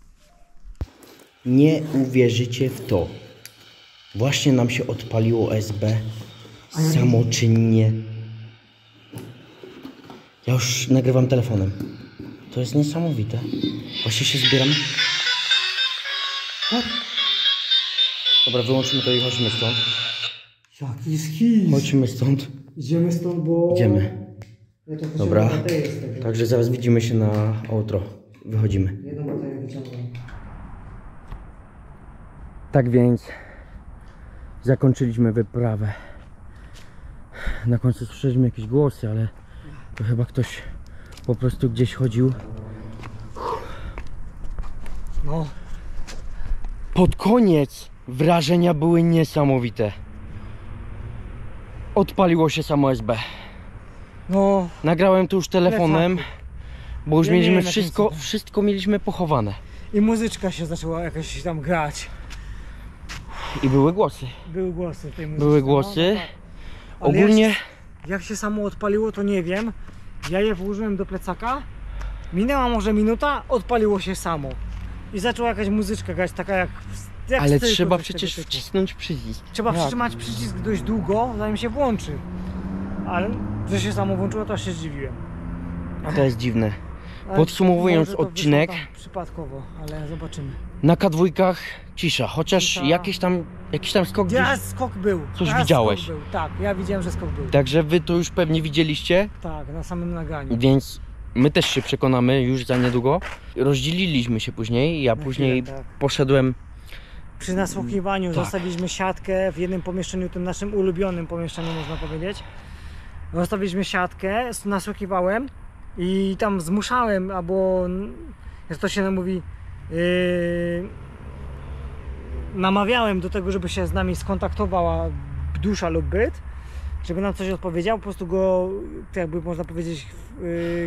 Nie uwierzycie w to. Właśnie nam się odpaliło S B samoczynnie. Ja już nagrywam telefonem. To jest niesamowite. Właśnie się zbieram. What? Dobra, wyłączymy to i chodźmy stąd. Jaki skis. Chodźmy stąd. Idziemy stąd, bo... Idziemy. Ja to Dobra. baterię z tego. Także zaraz widzimy się na outro. Wychodzimy. Jedną baterię wyciągam. Tak więc zakończyliśmy wyprawę. Na końcu słyszeliśmy jakieś głosy, ale to chyba ktoś po prostu gdzieś chodził. No. Pod koniec wrażenia były niesamowite. Odpaliło się samo S B. No. Nagrałem to już telefonem, bo już Ja nie mieliśmy wiem, jak wszystko, jest to. wszystko mieliśmy pochowane. I muzyczka się zaczęła jakaś tam grać. I były głosy. Były głosy tej muzyki. Były głosy. No, tak. Ale Ogólnie Jak się, jak się samo odpaliło, to nie wiem. Ja je włożyłem do plecaka. Minęła może minuta, odpaliło się samo. I zaczęła jakaś muzyczka grać, taka jak... jak ale z cyrku, trzeba coś przecież tego typu. wcisnąć przycisk. Trzeba Jak? przytrzymać przycisk dość długo, zanim się włączy. Ale że się samo włączyło, to aż się zdziwiłem. To jest dziwne. Ale Podsumowując może to odcinek, wyszło tam przypadkowo, ale zobaczymy. na K dwa cisza, chociaż Cisza. jakiś tam, jakiś tam skok gdzieś. Ja skok był. Coś ja widziałeś? Skok był. Tak, ja widziałem, że skok był. Także wy to już pewnie widzieliście, Tak, na samym nagraniu. więc my też się przekonamy już za niedługo. Rozdzieliliśmy się później, ja Na później chwilę, tak. poszedłem. Przy nasłuchiwaniu Tak. zostawiliśmy siatkę w jednym pomieszczeniu, tym naszym ulubionym pomieszczeniu, można powiedzieć. Zostawiliśmy siatkę, nasłuchiwałem i tam zmuszałem, albo jak to się mówi, yy, namawiałem do tego, żeby się z nami skontaktowała dusza lub byt, żeby nam coś odpowiedział, po prostu go, jakby można powiedzieć, yy,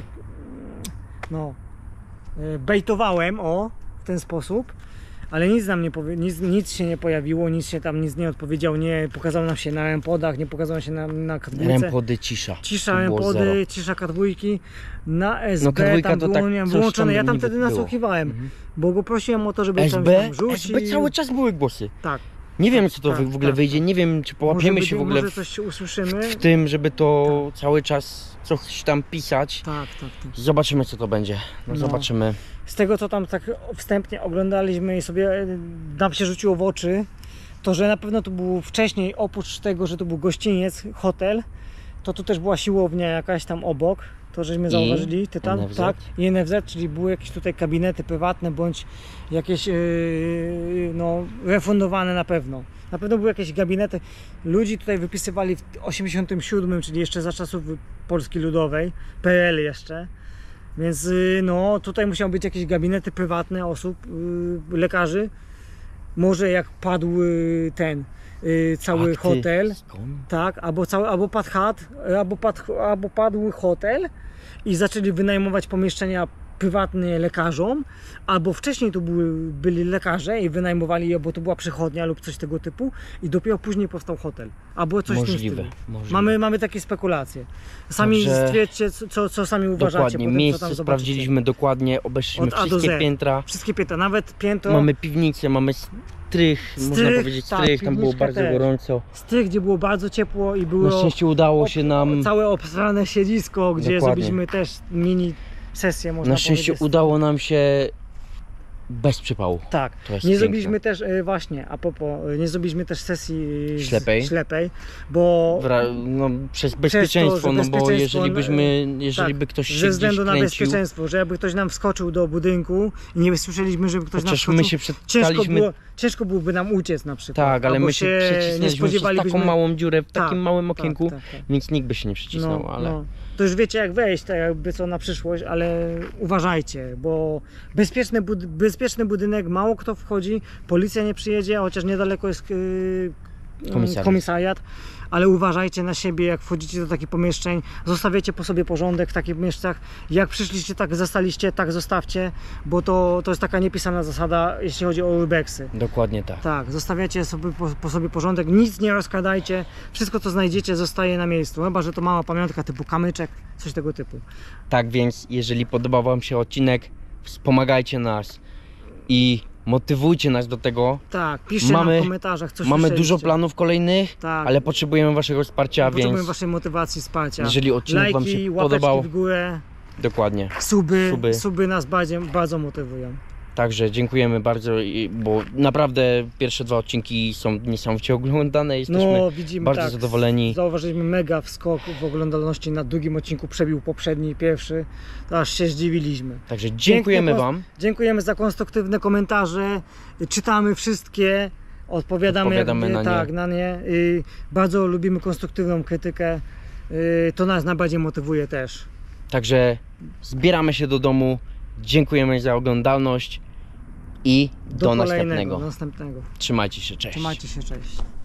no, yy, bejtowałem, o, w ten sposób. Ale nic nam nie powie, nic, nic się nie pojawiło, nic się tam nic nie odpowiedział, nie pokazał nam się na rempodach, nie pokazał się na, na K dwa. Rempody cisza. Cisza To było zero. rempody, cisza K dwa, na S B No K dwa tam to było tak nie wiem, coś włączone, tam ja tam niby wtedy było. nasłuchiwałem, Mhm. bo go prosiłem o to, żeby S coś B, tam rzucił. S B cały czas były głosy. Tak. Nie wiem co to tak, w ogóle tak, wyjdzie, tak. nie wiem czy połapiemy Może się w będzie- ogóle Może w, coś usłyszymy. w tym, żeby to cały czas coś tam pisać. Tak, tak, tak. Zobaczymy co to będzie. No, No. zobaczymy. Z tego co tam tak wstępnie oglądaliśmy i sobie nam się rzuciło w oczy, to że na pewno to był wcześniej, oprócz tego, że to był gościniec, hotel, to tu też była siłownia jakaś tam obok, to żeśmy I zauważyli, ty tam, N F Z. tak, i N F Z, czyli były jakieś tutaj kabinety prywatne, bądź jakieś yy, no, refundowane na pewno. Na pewno były jakieś gabinety. Ludzi tutaj wypisywali w osiemdziesiątym siódmym, czyli jeszcze za czasów Polski Ludowej, P R L jeszcze. Więc yy, no, tutaj musiały być jakieś gabinety prywatne osób, yy, lekarzy. Może jak padł yy, ten yy, cały Akty. hotel, Skąd? tak, albo, cały, albo padł chat, albo, padł, albo padł hotel i zaczęli wynajmować pomieszczenia prywatnie lekarzom, albo wcześniej tu były, byli lekarze i wynajmowali je, bo to była przychodnia lub coś tego typu i dopiero później powstał hotel, albo coś w tym Możliwe, stylu. możliwe. Mamy, mamy takie spekulacje. Sami Także- stwierdźcie, co, co, co sami uważacie. Dokładnie, po tym, co miejsce tam zobaczycie. sprawdziliśmy dokładnie, obeszliśmy Od A do wszystkie Z. piętra. Wszystkie piętra, nawet piętro Mamy piwnicę, mamy strych, można Strych, powiedzieć tak, strych, tam było piwniczka bardzo też. gorąco. z tych, gdzie było bardzo ciepło i było Na szczęście udało ob- się nam, całe obsrane siedzisko, gdzie Dokładnie. zrobiliśmy też mini sesję, można na szczęście powiedzieć. udało nam się bez przypału. Tak, To jest nie piękne. zrobiliśmy też, e, właśnie, a propos, e, nie zrobiliśmy też sesji z- Ślepej. ślepej, bo Wra- No, przez bezpieczeństwo, że no bo bezpieczeństwo, jeżeli no, byśmy, jeżeli tak, by ktoś się ze gdzieś względu na kręcił, bezpieczeństwo, że jakby ktoś nam wskoczył do budynku i nie słyszeliśmy, żeby ktoś nam chociaż wskoczył, my się ciężko, przetkaliśmy, było, ciężko byłoby nam uciec na przykład. tak, ale albo my się nie przecisnęliśmy przez spodziewalibyśmy taką małą dziurę w Tak, takim małym okienku, Tak, tak, tak. więc nikt by się nie przycisnął, ale no. To już wiecie jak wejść, tak jakby co na przyszłość, ale uważajcie, bo bezpieczny, bud bezpieczny budynek, mało kto wchodzi, policja nie przyjedzie, chociaż niedaleko jest yy, mm, Komisariat. komisariat, ale uważajcie na siebie, jak wchodzicie do takich pomieszczeń, zostawiacie po sobie porządek w takich miejscach, jak przyszliście, tak zastaliście, tak zostawcie, bo to, to jest taka niepisana zasada, jeśli chodzi o urbexy. Dokładnie tak. Tak, zostawiacie sobie po, po sobie porządek, nic nie rozkładajcie, wszystko co znajdziecie zostaje na miejscu, chyba że to mała pamiątka typu kamyczek, coś tego typu. Tak więc, jeżeli podobał Wam się odcinek, wspomagajcie nas i motywujcie nas do tego. Tak, piszcie Mamy- nam w komentarzach, co Mamy słyszeliście. dużo planów kolejnych, Tak. ale potrzebujemy Waszego wsparcia, Potrzebujemy więc waszej motywacji, wsparcia. jeżeli odcinek Wam Lajki, się łapeczki podobał, w górę, dokładnie. suby, Suby. suby nas bardzo, bardzo motywują. Także dziękujemy bardzo, i- bo naprawdę pierwsze dwa odcinki są niesamowicie oglądane. Jesteśmy No, widzimy, bardzo tak, zadowoleni. Zauważyliśmy mega wskok w oglądalności na drugim odcinku, przebił poprzedni, pierwszy, to aż się zdziwiliśmy. Także dziękujemy Pięknie, Wam. Dziękujemy za konstruktywne komentarze, czytamy wszystkie, odpowiadamy, Odpowiadamy jak, na nie. tak, na nie. Y, bardzo lubimy konstruktywną krytykę, y, to nas najbardziej motywuje też. Także zbieramy się do domu. Dziękujemy za oglądalność i do, Do, kolejnego, następnego. do następnego. Trzymajcie się, cześć. Trzymajcie się, cześć.